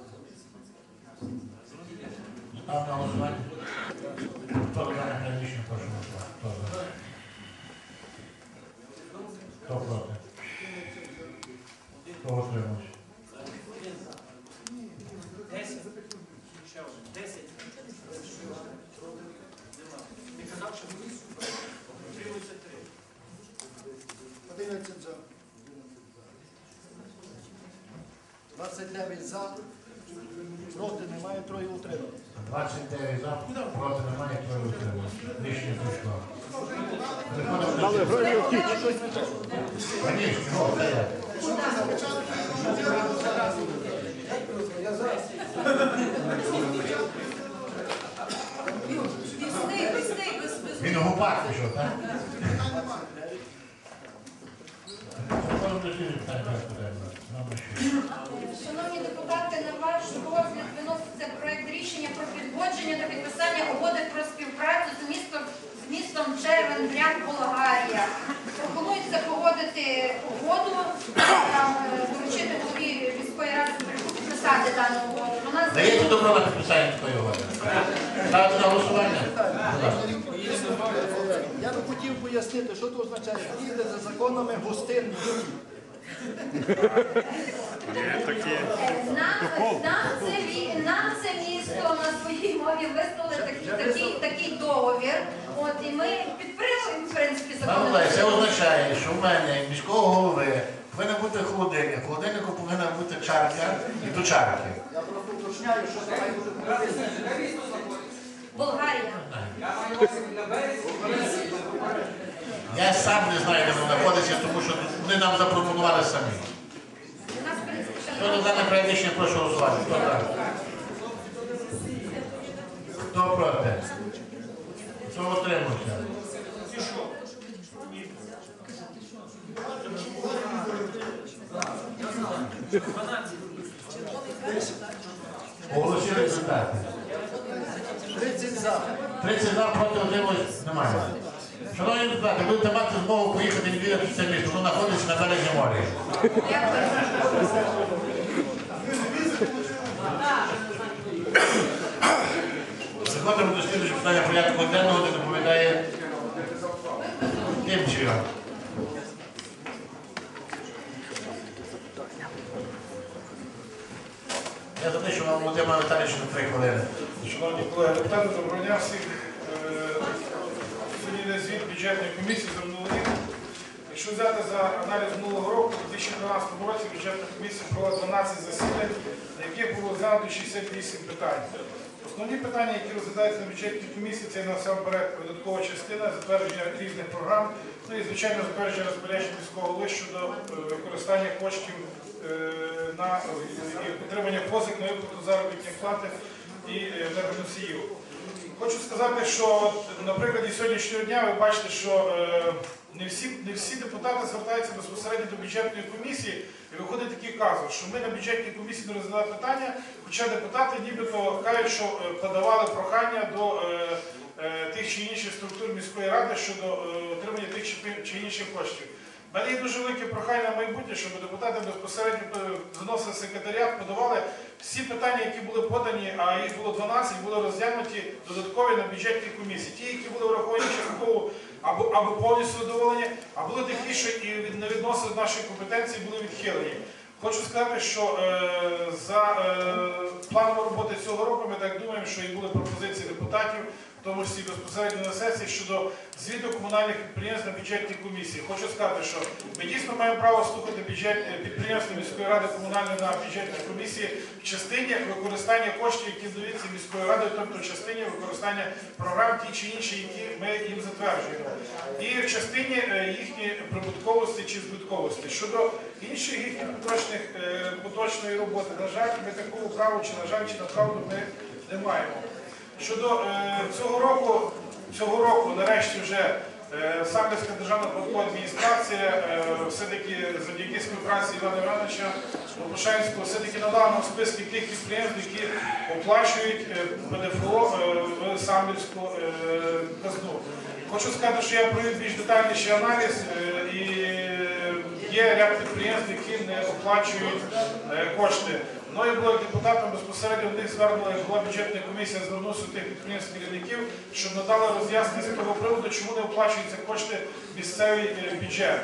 Ставте на голосування. Хто за дане рішення, прошу голосувати. Хто за? Хто проти? Хто утримався? десять. Не казав, що утримується три. одинадцять за. двадцять дев'ять за. Проти немає, троє утримали. двадцять дев'ять за, проти немає, троє утримався. Рішення пройшло. Дали гроші втік. Конечно, ну, це як? Я за. Він гупак пішов, так? Шановні депутати, на ваш розгляд виноситься проект рішення про підводження та підписання угоди про співпрацю з містом, з містом Червендрян, Болгарія. Пропонується погодити угоду, там, доручити голові міської ради підписати дану угоду. Вона Даєте добро на підписання такої угоди? Ставте на голосування? Я би хотів пояснити, що це означає. Їде за законами гостин дій. Нам, нам, це, ві- нам це місто на своїй мові висловили такий, такий, такий договір. От, і ми підтримуємо, в принципі, Пане Олег, це закони. означає, що в мене, як міського голови, Повинен бути холодильник. В холодильнику повинна бути чарка і до чарки. Я просто уточняю, що це має бути пропозиція. Болгарія. Я сам не знаю, де воно знаходиться, тому що вони нам запропонували самі. Хто за дане проект рішення, прошу голосувати. Хто так? Хто проти? Хто утримався? Оголосили результати. тридцять за. тридцять за, проти утримались немає. Шановні депутати, будете мати змогу поїхати відвідати це місто, воно знаходиться на березі моря. Заходимо до слідчого питання порядку денного, де доповідає Тимчева. Я за те, що вам Володимир Віталійович на три хвилини. Шановні колеги депутати, доброго дня всіх. Сьогодні йде звіт бюджетної комісії за минулий рік. Якщо взяти за аналіз минулого року, у дві тисячі дванадцятому році бюджетна комісія провела дванадцять засідань, на яких було розглянуто шістдесят вісім питань. Основні питання, які розглядаються на бюджетній комісії, це насамперед видаткова частина, затвердження різних програм, ну і, звичайно, затвердження розпорядження міського голови щодо використання коштів на отримання позик на виплату заробітної плати і енергоносіїв. Хочу сказати, що на прикладі сьогоднішнього дня ви бачите, що не всі, не всі депутати звертаються безпосередньо до бюджетної комісії, і виходить такий казус, що ми на бюджетній комісії не розглядали питання, хоча депутати нібито кажуть, що подавали прохання до е, е, тих чи інших структур міської ради щодо е, отримання тих чи, чи інших коштів. У мене є дуже велике прохання на майбутнє, щоб депутати безпосередньо заносили секретаріат, подавали всі питання, які були подані, а їх було дванадцять, були розглянуті додаткові на бюджетній комісії. Ті, які були враховані частково або, або повністю задоволені, а були такі, що і не відносили до нашої компетенції, були відхилені. Хочу сказати, що е, за е, планом роботи цього року ми так думаємо, що і були пропозиції депутатів, в тому числі безпосередньо на сесії, щодо звіту комунальних підприємств на бюджетній комісії. Хочу сказати, що ми дійсно маємо право слухати бюджет, підприємства міської ради комунальної на бюджетній комісії в частині використання коштів, які даються міською радою, тобто в частині використання програм ті чи інші, які ми їм затверджуємо. І в частині їхньої прибутковості чи збитковості. Щодо інших їхніх поточних, поточної роботи, на жаль, ми такого права, чи на жаль, чи на правду ми не маємо. Щодо е, цього року, цього року, нарешті вже е, Самбірська державна податкова адміністрація е, все-таки завдяки співпраці Івана Івановича Лопушанського все-таки надала нам списки тих підприємств, які оплачують е, ПДФО е, в Самбірську е, казну. Хочу сказати, що я провів більш детальніший аналіз е, і є ряд підприємств, які не оплачують е, кошти. Мною було депутатом безпосередньо в них звернула, була бюджетна комісія, звернувся до тих підприємств керівників, щоб надали роз'яснення з того приводу, чому не оплачується кошти в місцевий бюджет.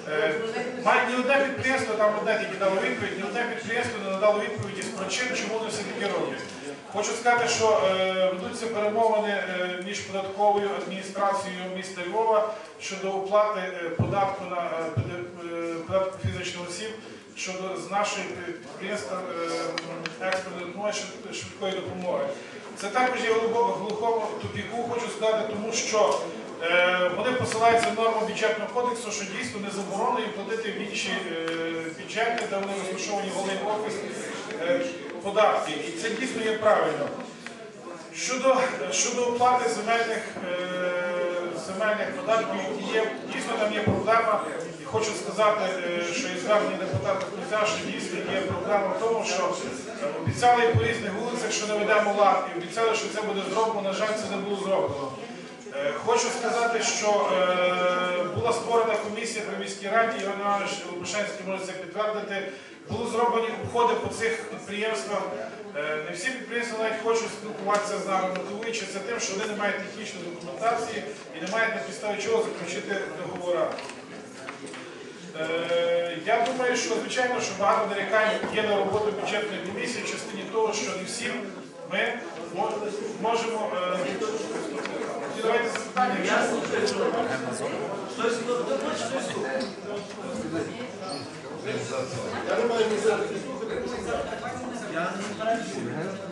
Ні одне підприємство, там одне тільки дало відповідь, ні одне підприємство не надало відповіді з причин, чому вони все таки роблять. Хочу сказати, що е, ведуться перемовини е, між податковою адміністрацією міста Львова щодо оплати е, податку на е, податку фізичних осіб щодо з нашої підприємства е, експертної допомоги, швидкої допомоги. Це також є в глухому тупіку, хочу сказати, тому що е, вони посилаються в норму бюджетного кодексу, що дійсно не заборонено платити в інші е, бюджети, де вони розташовані головний офіс, е, податки. І це дійсно є правильно. Щодо, щодо оплати земельних, е, земельних податків, які є, дійсно там є проблема. І хочу сказати, е, що і звернення депутата Кузя, що дійсно є проблема в тому, що обіцяли по різних вулицях, що не ведемо лад, і обіцяли, що це буде зроблено, на жаль, це не було зроблено. Е, хочу сказати, що е, була створена комісія при міській раді, Іван Іванович Лопушанський може це підтвердити. Були зроблені обходи по цих підприємствах. Не всі підприємства навіть хочуть спілкуватися з нами, мотивуючи це тим, що вони не мають технічної документації і не мають на підставі чого заключити договори. Я думаю, що звичайно, що багато нарікань є на роботу бюджетної комісії в частині того, що не всі ми можемо... Давайте запитання. Я не маю місця, не слухати. Я не заперечую.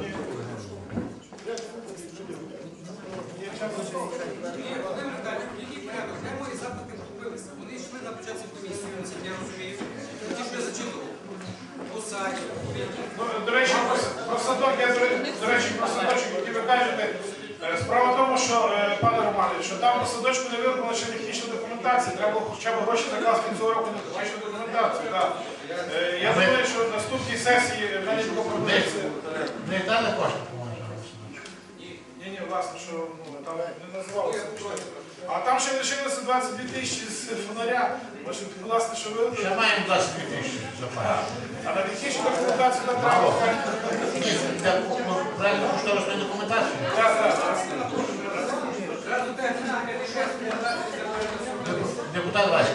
Володимир Віталійович, який порядок? Де мої запити купилися? Вони йшли на бюджетну комісію, я розумію. Ті, що я зачитував. У саді, Ну, до речі, про, про садок, я до речі, до речі, про садочок, який ви кажете. Е, Справа в тому, що, е, пане Романе, що там по садочку не виробила ще технічна документація. Треба було хоча б гроші закласти цього року на технічну документацію. Да. Е, Я думаю, що в наступній сесії в мене було пропозиція. Не дали кошти, по-моєму, на садочок. Ні, ні, власне, що ну, там не називалося. А там ще лишилося двадцять дві тисячі з фонаря. Може, власне, що ви... Ще маємо двадцять дві тисячі запасів. А на технічну документацію там Мало. треба... Для проєкту кошторисної документації. Так, так. Депутат Васька.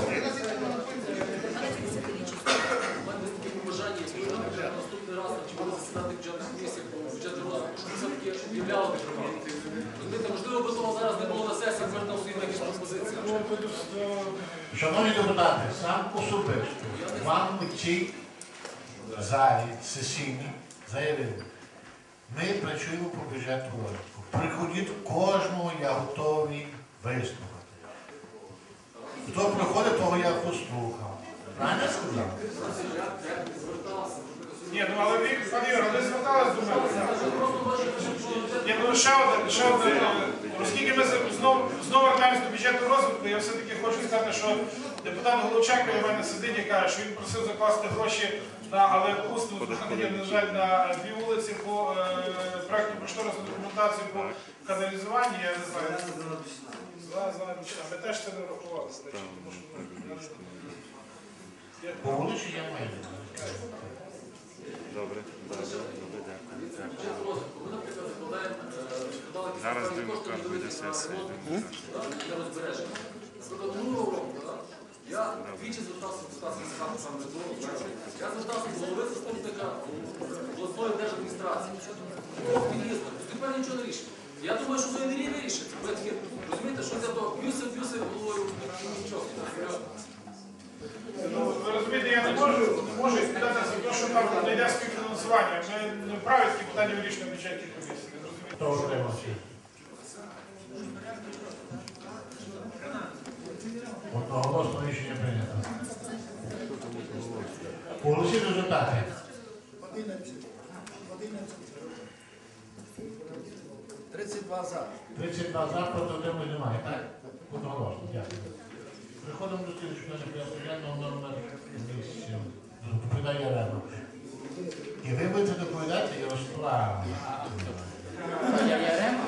Побажання, наступний раз, чи буде засідати бюджетна комісія по бюджету розвитку, щоб все-таки об'являли проблеми. Розумієте, можливо, би того зараз не було на сесії, кожна своїй якісь пропозиції. Шановні депутати, сам особисто вам у цій залі сесійній заявив, ми працюємо по бюджету розвитку. Приходіть кожного, я готовий вислухати. Хто приходить, того я послухав. Правильно я сказав? Ні, ну але ви, пане Ігор, ви звертались до мене. Ні, ну ще одне, ще одне. Оскільки ми знову, знову вертаємося до бюджету розвитку, я все-таки хочу сказати, що депутат Головченко у мене сидить і каже, що він просив закласти гроші на, але усно, на жаль, на дві вулиці по е, проєкту кошторисної документації по каналізуванню, я не знаю. Знаю, знаю, ми теж це не врахували, до речі, тому що... По вулиці я маю. Добре, добре, добре, дякую. Зараз будемо буде сесія. Для розбереження. Наприклад, минулого року, я двічі звертався до Стаса Сахару, саме до того, я звертався до голови заступника обласної держадміністрації. Міністр, тепер нічого не рішить. Я думаю, що ви не вирішите. Розумієте, що це то плюси-плюси головою, нічого. Ну, ви розумієте, я не можу, не можу відповідати за те, що там не йде співфінансування. Ми не вправі такі питання вирішуємо в бюджетній комісії. Хто утримався? Одноголосно рішення прийнято. Оголосіть результати. тридцять два за. тридцять два за, проти утримання немає. Так? Одноголосно. Дякую. Приходимо до слідчого порядку денного номер вісім. Доповідає Ярема. І ви будете доповідати Ярослава. Ярема?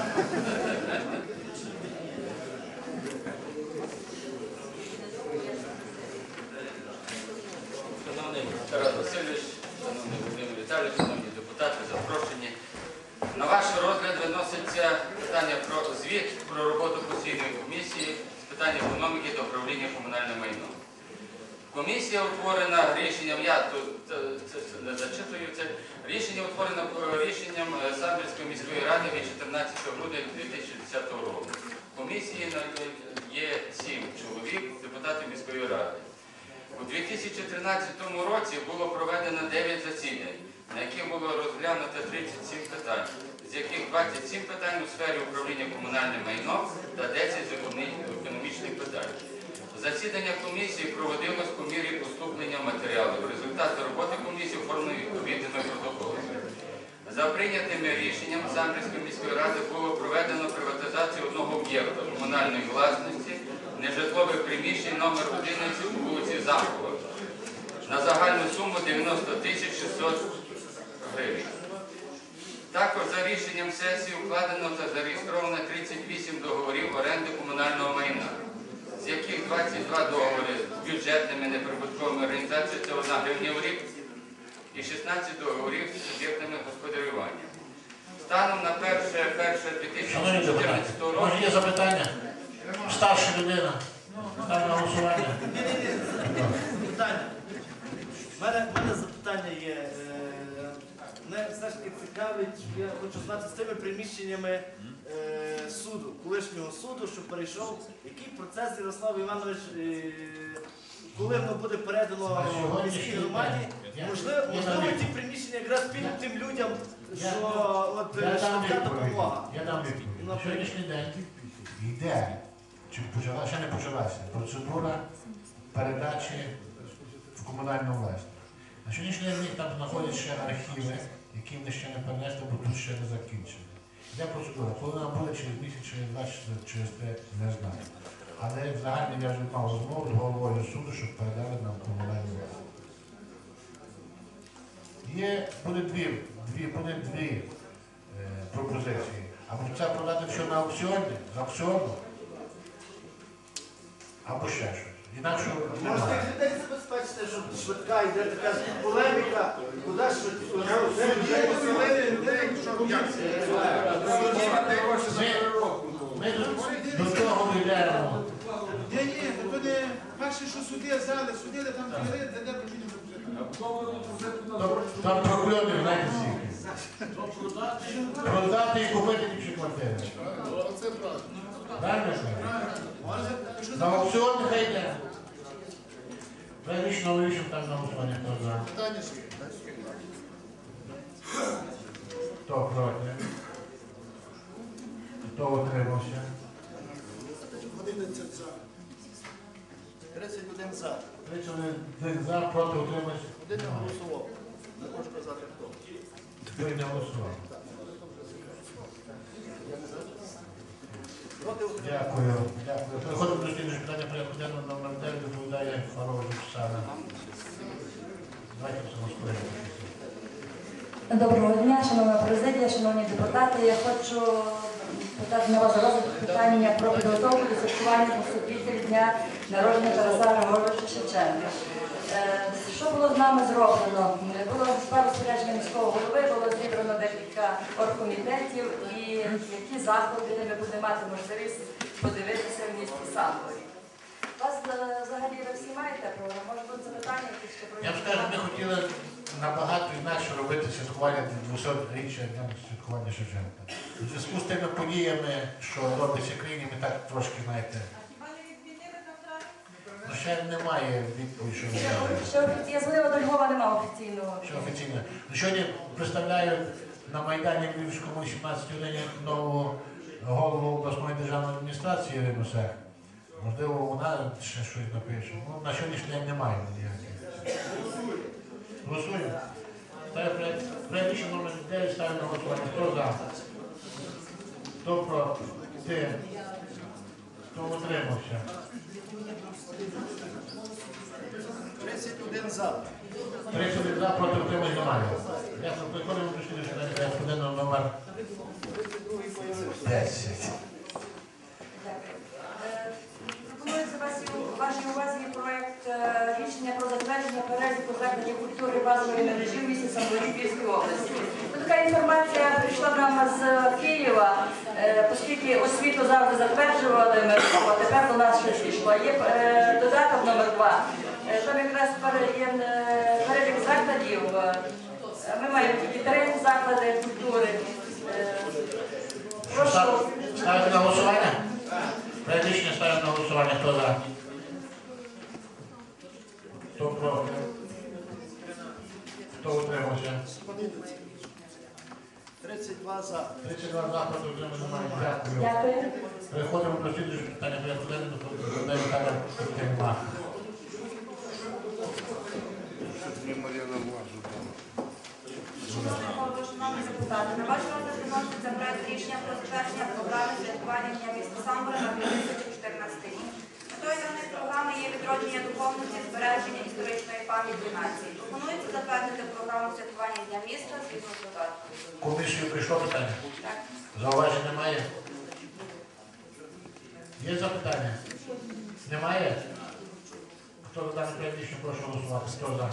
Шановний Тарас Васильович, шановний Володимир Віталійович, шановні депутати, запрошені. На ваш розгляд виноситься питання про звіт про роботу постійної комісії з питань економіки та управління комунальним майном. Комісія утворена рішенням, я тут це, це, це не зачитую, це рішення утворено рішенням Самбірської міської ради від чотирнадцятого грудня дві тисячі десятого року. В комісії є сім чоловік, депутатів міської ради. У дві тисячі тринадцятому році було проведено дев'ять засідань, на яких було розглянуто тридцять сім питань, з яких двадцять сім питань у сфері управління комунальним майном та десять з економічних питань. Засідання комісії проводилось по мірі поступлення матеріалів. Результати роботи комісії оформлені відповідними протоколами. За прийнятими рішенням Самбірської міської ради було проведено приватизацію одного об'єкту комунальної власності, нежитлових приміщень номер одинадцять по вулиці Замкова на загальну суму дев'яносто тисяч шістсот гривень. Також за рішенням сесії укладено та зареєстровано тридцять вісім договорів оренди комунального майна, з яких двадцять два договори з бюджетними неприбутковими організаціями, це одна гривня в рік, і шістнадцять договорів з суб'єктами господарювання. Станом на перше дві тисячі чотирнадцятого року... Може є запитання? Старша людина. Ставлю на голосування. Питання. У мене, в мене запитання є. Е, Мене все ж таки цікавить, я хочу знати з тими приміщеннями е, суду, колишнього суду, що перейшов, який процес Ярослав Іванович е, коли воно буде передано міській громаді, можливо, можливо ті приміщення якраз підуть тим людям, що от Я дам швидка відповідь. допомога. Я дам відповідь. На сьогоднішній день йде, чи почала, ще не почалася, процедура передачі в комунальну власність. На сьогоднішній день в них там знаходять ще архіви, які вони ще не перенесли, бо тут ще не закінчені. Йде процедура. Коли вона буде через місяць, через два, через три, не знаю. Але взагалі я вже мав розмову з головою суду, щоб передали нам комунальну власність. Є, буде дві, дві, буде дві е, пропозиції. Або це продати все на аукціоні, з аукціону, або ще щось. Інакше Можете немає. людей забезпечити, щоб швидка йде така полеміка, куди швидко. Ми до того йдемо. Ні, ні, то не перше, що суди взяли, судили там двері, де де почали Там проблеми, знаєте, скільки. Продати і купити інші квартири. Це правильно. Правильно? На аукціон нехай йде. Вирішно вирішимо там на голосування, хто за. Питання ж є. Хто проти? Хто утримався? одинадцять за. тридцять один за. тридцять один за, проти утримався. Один не голосував. Не можу сказати хто. Ви не голосували. Дякую. Дякую. Переходимо до слідчого питання порядку денного номер дев'ять, доповідає Фарова Оксана. Давайте все розповідати. Доброго дня, шановна президія, шановні депутати. Я хочу питати на вас розгляд питання про підготовку до святкування поступителів дня народження Тараса Григоровича Шевченка. Е, Що було з нами зроблено? Було справа розпорядження міського голови, було зібрано декілька оргкомітетів і які заходи ми будемо мати можливість подивитися в місті Самборі. Вас е, взагалі ви всі маєте програму? Може бути запитання якісь ще про Я б скажу, ми хотіли набагато інакше робити святкування двохсотріччя дня святкування Шевченка. У зв'язку з тими подіями, що робиться в країні, ми так трошки, знаєте, ну ще немає відповіді, що Що я дзвонила до Львова, немає офіційного. що офіційно. Ну, сьогодні представляю на Майдані в Львівському сімнадцятій годині нову голову обласної державної адміністрації Ірину Сех. Можливо, вона ще щось напише. Ну, на сьогоднішній день немає ніяких. Голосуємо. Ставимо проект рішення номер дев'ять, ставимо на голосування. Хто за? Хто проти? Хто утримався? тридцять один за. тридцять один за, проти утримання немає. Ясно, приходимо до слідчого питання порядку денного номер десять. Пропонується вашій, вашій увазі проєкт е, рішення про затвердження переліку закладів культури базової мережі в місті Самборі Львівської області. Тут така інформація прийшла нам з Києва, е, оскільки освіту завжди затверджували, ми, а тепер до нас щось пішло. Є е, додаток номер два. Е, там якраз є е, перелік закладів. Е, ми маємо тільки три заклади культури. Е, прошу. Ставите на голосування? Проект рішення ставимо на голосування. Хто за? Хто проти? Хто утримався? тридцять два за. тридцять два за, проти утримання немає. Дякую. Дякую. Переходимо до слідчого питання порядку денного до Віталія Костянтина. Шановний голово, шановні депутати, на ваш розгляд виноситься проект рішення про затвердження програми святкування Дня міста Самбора на дві тисячі чотирнадцятий рік. Метою даної програми є відродження духовності, збереження історичної пам'яті нації. Пропонується затвердити програму святкування Дня міста згідно з додатком. Комісію прийшло питання? Так. Зауважень немає? Є запитання? Немає? Хто за дане проект рішення, прошу голосувати. Хто за?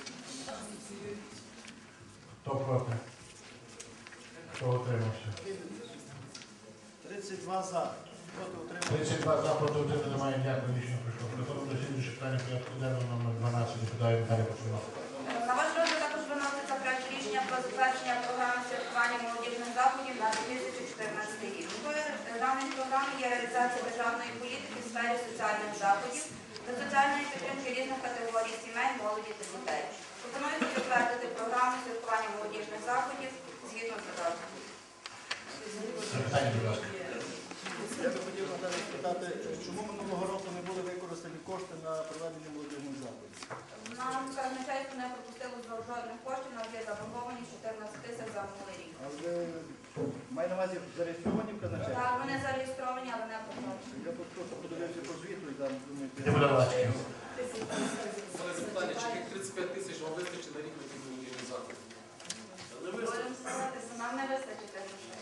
Хто проти? Хто утримався? тридцять два за. Проти утримання. тридцять два за, проти утримання немає. Дякую, рішення прийшло. Переходимо до слідчого питання порядку денного номер дванадцять. Депутат Віталій Костянтин. На ваш розгляд також виноситься проект рішення про затвердження програми святкування молодіжних заходів на дві тисячі чотирнадцятий рік. Метою даної програми є реалізація державної політики в сфері соціальних заходів, та соціальної підтримки різних категорій сімей, молоді та дітей. Пропонується затвердити програму святкування молодіжних заходів згідно з додатком. Запитання, будь ласка. Я би хотів Наталі спитати, чому минулого року не були використані кошти на проведення молодіжних заходів? Нам казначейство не пропустило жодних коштів, у нас є заборгованість чотирнадцять тисяч за минулий рік. Але маю на увазі зареєстровані в казначействі? Так, вони зареєстровані, але не проплачені. Я тут просто подивився по звіту і там думаю... Не буде ласка. Але запитання, чи тих тридцять п'ять тисяч вам вистачить на рік на ті молодіжні заходи? Будемо сказатися, нам не вистачить грошей.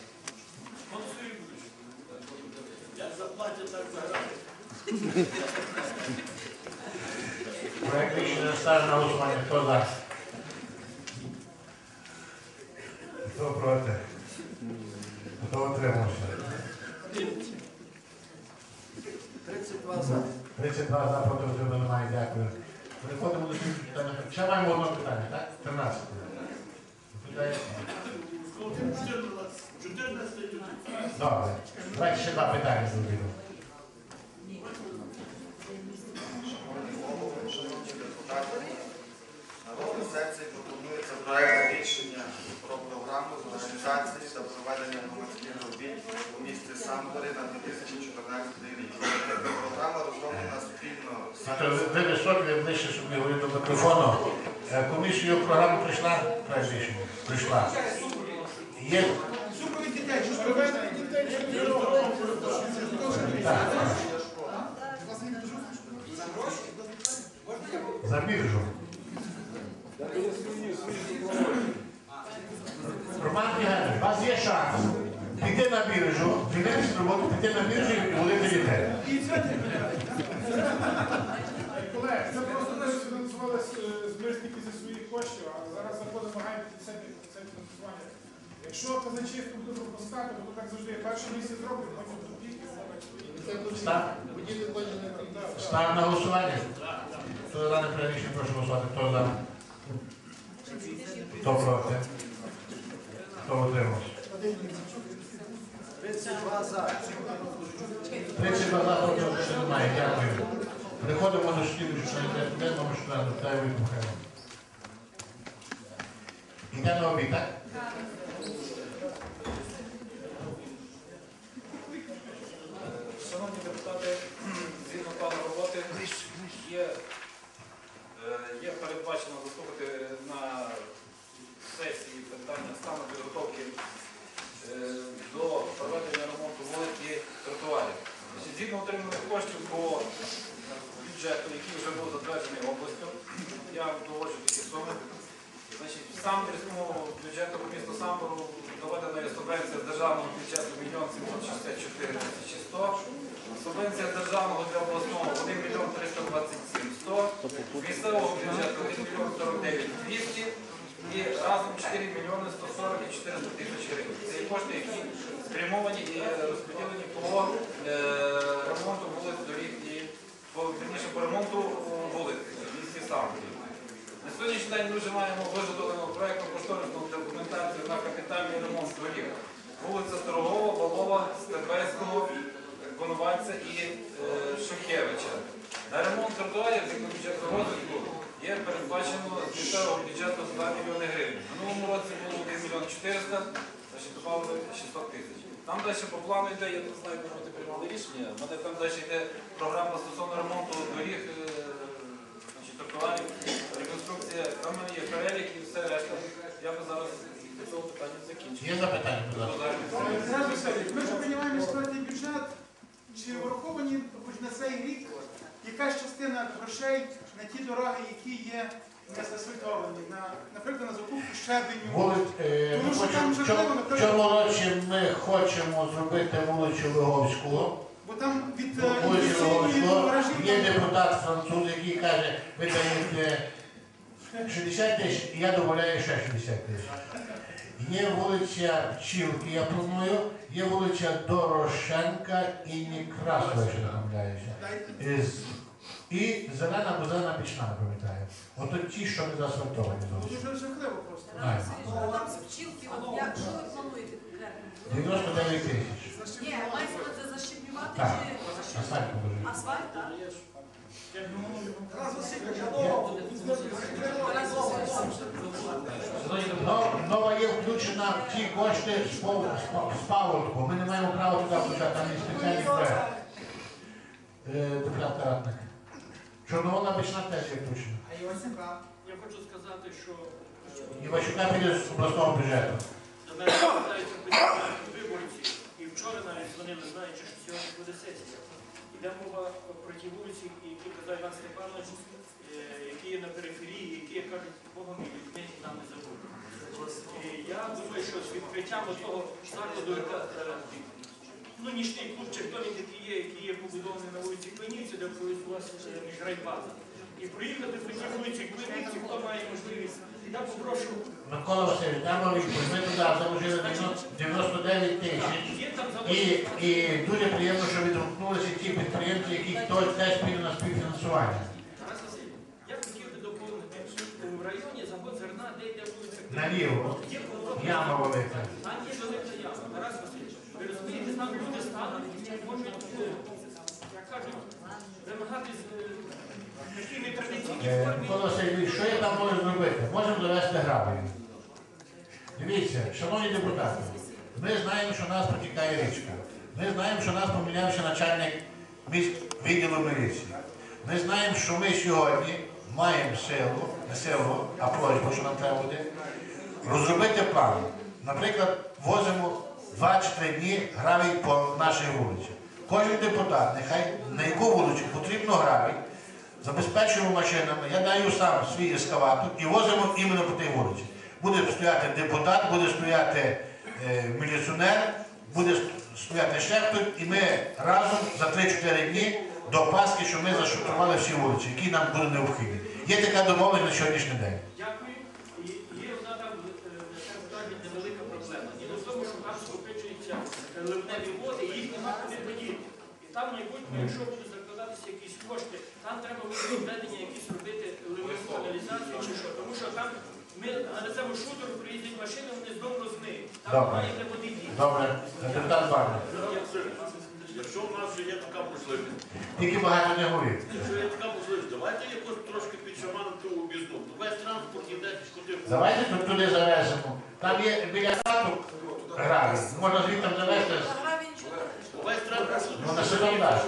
Як заплатять, так заграють. Проект рішення ставлю на голосування. Хто за? Хто проти? Хто утримався? тридцять два за. тридцять два за, проти утримання немає. Дякую. Переходимо до слідчого питання. Ще маємо одне питання, так? тринадцяте. Питання. чотирнадцять. Добре. Давайте ще два питання зробимо. На розгляд сесії пропонується проект рішення про програму з організації та проведення громадських робіт у місті Самборі на дві тисячі чотирнадцятий рік. Програма розроблена спільно з... Ви високі, ви ближче, щоб не говорити до мікрофону. Е, Комісію програму прийшла? Проект рішення. Прийшла. Є... Супровід дітей, що ж проведення дітей, За біржу. Роман Євгенович, у вас є шанс піти на біржу, фінансову роботу, піти на біржу і волити дітей. Колеги, це просто ми фінансували збирсники зі своїх коштів, а зараз закон вимагає це фінансування. Якщо казначейство буде пропускати, то так завжди перше місце зробить, потім тут тільки Став? Став на голосування? Хто за дане проект рішення, прошу голосувати. Хто за? Хто проти? Хто утримався? тридцять два за. тридцять два за, проти утримання немає. Дякую. Переходимо до слідчого питання, номер чотирнадцять. Вітаю, Віктор Михайло. Йде на обід, так? Шановні депутати, згідно плану роботи є, є передбачено заслухати на сесії питання стану підготовки до проведення ремонту вулиць і тротуарів. Згідно отриманих коштів по бюджету, який вже був затверджений областю, я доводжу такі суми. Значить, в Самборському бюджету міста Самбору доведена є субвенція з державного бюджету мільйон сімсот шістдесят чотири тисячі сто, субвенція державного для обласного один мільйон триста двадцять сім тисяч сто, місцевого бюджету один мільйон сорок дев'ять тисяч двісті і разом чотири мільйони сто сорок і чотириста тисяч гривень. Це є кошти, які спрямовані і розподілені по е, ремонту вулиць, доріг і по, верніше, по ремонту вулиць в місті Самборі. На сьогоднішній день ми вже маємо виготовлену проєктно-кошторисну документацію на капітальний ремонт доріг. Вулиця Торгова, Балова, Стебельського, Конувальця і е, Шухевича. На ремонт тротуарів з бюджету розвитку є передбачено з місцевого бюджету два мільйони гривень. В минулому році було один мільйон чотириста, значить додали шістсот тисяч. Там далі по плану йде, я не знаю, кому ти приймали рішення, в мене там далі йде програма стосовно ремонту доріг, тротуарів, реконструкція, там в мене є перелік і все решта. Я би зараз до цього питання закінчив. Є запитання, будь ласка. Ми вже приймаємо четвертий бюджет. Чи враховані хоч на цей рік якась частина грошей на ті дороги, які є не засфальтовані, на, наприклад, на закупку щебеню? Вулиць, е, Тому що там вже в цьому- в цьому році ми хочемо зробити вулицю Виговського. Бо там від Вулицю інфекційної Виговського. ворожі Є депутат француз, який каже, ви даєте шістдесят тисяч, і я дозволяю ще шістдесят тисяч. Є вулиця Пчілки, я планую, є вулиця Дорошенка і Некрасова, якщо не помиляюся. Із- І зелена, бо зелена пічна, не пам'ятаю. Ото ті, що не заасфальтовані зовсім. дуже жахливо просто. Знаю. Там з вчилки, от як, що ви плануєте конкретно? дев'яносто дев'ять тисяч. Ні, мається це защіпнювати Так, чи асфальт положити. асфальт, так? Як ми Но- Нова є включена в ті кошти з пов- з пав- з паводку. Ми не маємо права туди включати, там є спеціальний проект. Е, Депутат Таратник. Чорновола бічна теж є включена. А Івасюка? Я хочу сказати, що Івасюка піде з обласного бюджету. до мене звертаються постійно виборці, і вчора навіть дзвонили, знаючи, що сьогодні буде сесія. Іде мова про ті вулиці, які казав Іван Степанович, е, які є на периферії, які кажуть, Богом і людьми нам не забудуть. І я думаю, що з відкриттям того закладу, яка, е, ну, нічний клуб чи хто він такий є, який є побудований на вулиці Клинівці, де колись у вас е, міжрайбаза. І проїхати по тій вулиці Клинівці, хто має можливість. Я попрошу. Микола Васильович, там відповідь. Ми туди заложили дев'яносто дев'ять тисяч. І, і дуже приємно, що відгукнулися ті підприємці, які хтось теж піде на співфінансування. Тарас Васильович, я хотів би доповнити, що в районі завод зерна, де йде вулиця Наліво. є поворот. Яма велика. Там є велика яма. Тарас Васильович, ви розумієте, там люди стануть, можуть, е, як кажуть, вимагати з е, такими традиційними Е, формі. Микола Васильович, що я там можу зробити? Можемо завести грабель. Дивіться, шановні депутати, ми знаємо, що нас протікає річка. Ми знаємо, що нас помінявся начальник міськ відділу міліції. Ми знаємо, що ми сьогодні маємо силу, не силу, а просьбу, що нам треба буде, розробити план. Наприклад, возимо два чи три дні гравій по нашій вулиці. Кожен депутат, нехай на яку вулицю потрібно гравій, забезпечуємо машинами, я даю сам свій ескаватор і возимо іменно по тій вулиці. Буде стояти депутат, буде стояти е, міліціонер, буде стояти ще хтось, і ми разом за три-чотири дні до Пасхи, що ми зашутрували всі вулиці, які нам будуть необхідні. Є така домовленість на сьогоднішній день. Дякую. І є одна там, е, так скажуть, невелика проблема. Діло в тому, що там скопичуються е, ливневі води, і їх нема куди подіти. І там, майбутньо, якщо будуть закладатися якісь кошти, там треба буде відведення якісь робити ливневу каналізацію чи що. Тому що там ми на цьому шутеру приїздять машини, вони знову розмиють. Там Добре. немає де води діти. Добре. Депутат Барна. Якщо в нас вже є така можливість, Тільки багато не говорить. якщо є така можливість, давайте якось трошки підшаманити у об'їзну. Весь транспорт іде куди. Давайте тут туди завеземо. Там є біля хату гравій. Можна звідти завезти. Весь транспорт. Ну, на селом дасть.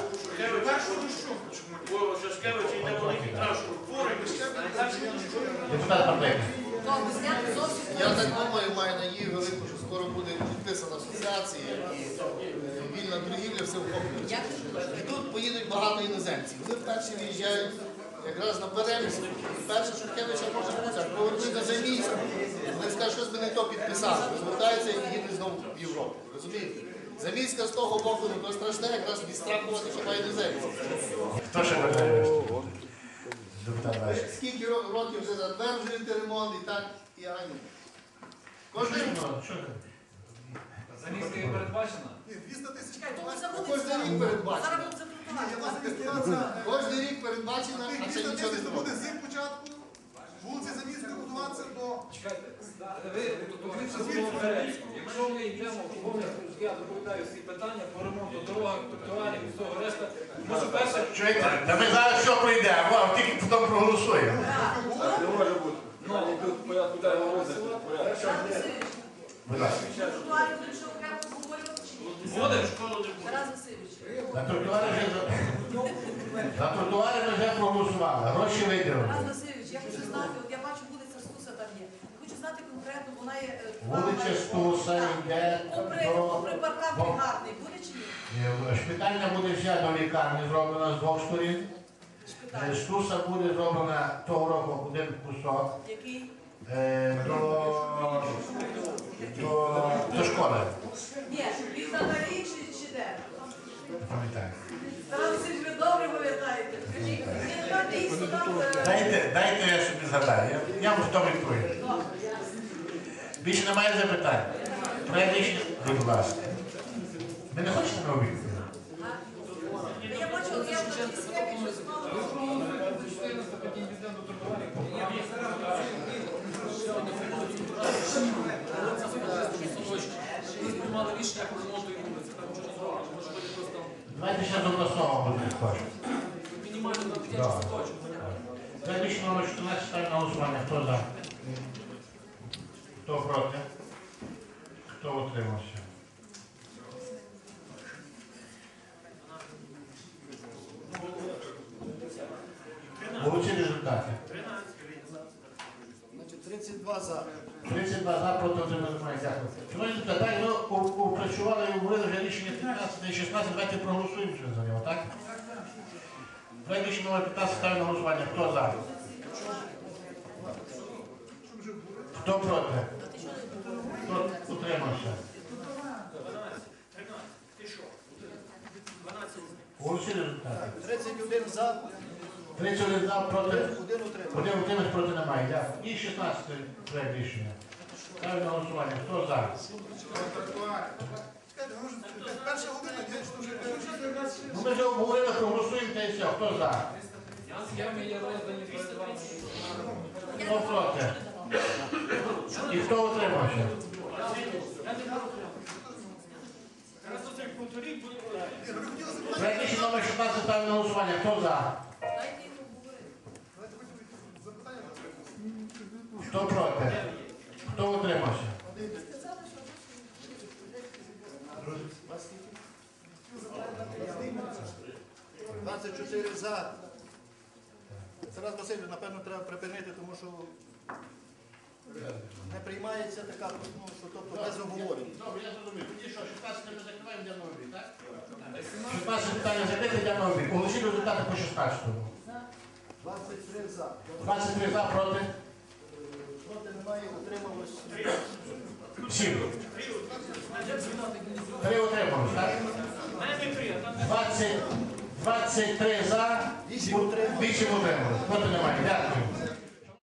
Бо Шашкевич йде великий транспорт. Фури. Депутат Павленко. Я так думаю, маю надію велику, що скоро буде підписана асоціація і е, вільна торгівля все вхоплюється. І тут поїдуть багато іноземців. Вони перші виїжджають якраз на перемість. Перше Шушкевича може бути, повернути на замість. Вони скажуть, щось ми не то підписали. Розвертаються і їдуть знову в Європу. Розумієте? Заміська з того боку, ну то страшне, якраз відстрахувати хіба іноземців. Хто ще бажає виступити? Депутат Василь. Скільки ро- років вже затверджуєте ремонт і так, і ані. Кожен Замість є передбачена? двісті тисяч. Кожен рік передбачено. Кожен рік передбачено, а це нічого не зробить. З початку вулиці Заміська будуватися до... Чекайте, ви подивіться слово переліку. Якщо ми йдемо, я доповідаю всі питання по ремонту дорог, тротуарів і всього решта, може перше... Чуєте? Та ми зараз все пройдемо, а тільки потім проголосуємо. Не може бути. Ну, тут порядку дай розгляд. Будь ласка. Буде? На тротуарі вже, на тротуарі ми вже проголосували, гроші виділили. Тарас Васильович, я хочу знати, от я бачу вулиця Стуса там є. Хочу знати конкретно, вона є... е, Вулиця Стуса йде Попри, попри паркан до... гарний, буде чи ні? Ні, Шпитальня буде вся до лікарні зроблена з двох сторін. Е, Стуса буде зроблена того року один кусок. Який? Е, До, до, до школи. Ні, від Наталії чи, чи де? Не пам'ятаю. Тарас Васильович, ви добре пам'ятаєте. Скажіть, я там дійсно там... е, Дайте, дайте я собі згадаю. Я, я вам в тому відповім. Більше немає запитань. Проект рішення, будь ласка. Ви не хочете на обід? Я бачу, я в такій схемі щось мало. Ми приймали рішення про ремонту і вулиці, там нічого не зроблено. Може бути просто Давайте ще до обласного буде кошти. мінімально на дитячий садочок. Проект рішення номер чотирнадцять ставлю на голосування. Хто за? Хто проти? Хто утримався? Оголосіть результати. Значить, тридцять два за. тридцять два за, проти утримався. Немає. Дякую. Шановні депутати, так, ми опрацювали і обговорили вже рішення п'ятнадцять і шістнадцять. Давайте проголосуємо вже за нього, так? Проект рішення номер п'ятнадцять ставлю на голосування. Хто за? Хто проти? Хто утримався? Оголосіть результати. тридцять один за. тридцять один за, проти. Один утримався. Один утримався, проти немає. Дякую. І шістнадцятий проект рішення. Ставлю на голосування. Хто за? Перша година, я вже Ну, ми вже обговорили, проголосуємо та і все. Хто за? Схеми є роздані перед вами. Хто проти? І хто утримався? Зараз оце повторіть, будемо. Проект рішення номер шістнадцять ставлю на голосування. Хто за? Хто проти? Хто утримався? двадцять чотири за. Тарас Васильович, напевно, треба припинити, тому що не приймається така, ну, що тобто без обговорень. Добре, я зрозумів. Тоді що, шістнадцять ми закриваємо, йдемо на обід, так? шістнадцять питання закрите, йдемо на обід. Оголосіть результати по шістнадцятому. двадцять три за. двадцять три за, проти. Проти немає, утрималось. Сім. Три утрималось, так? двадцять, двадцять три за, вісім утрималось. Проти немає. Дякую.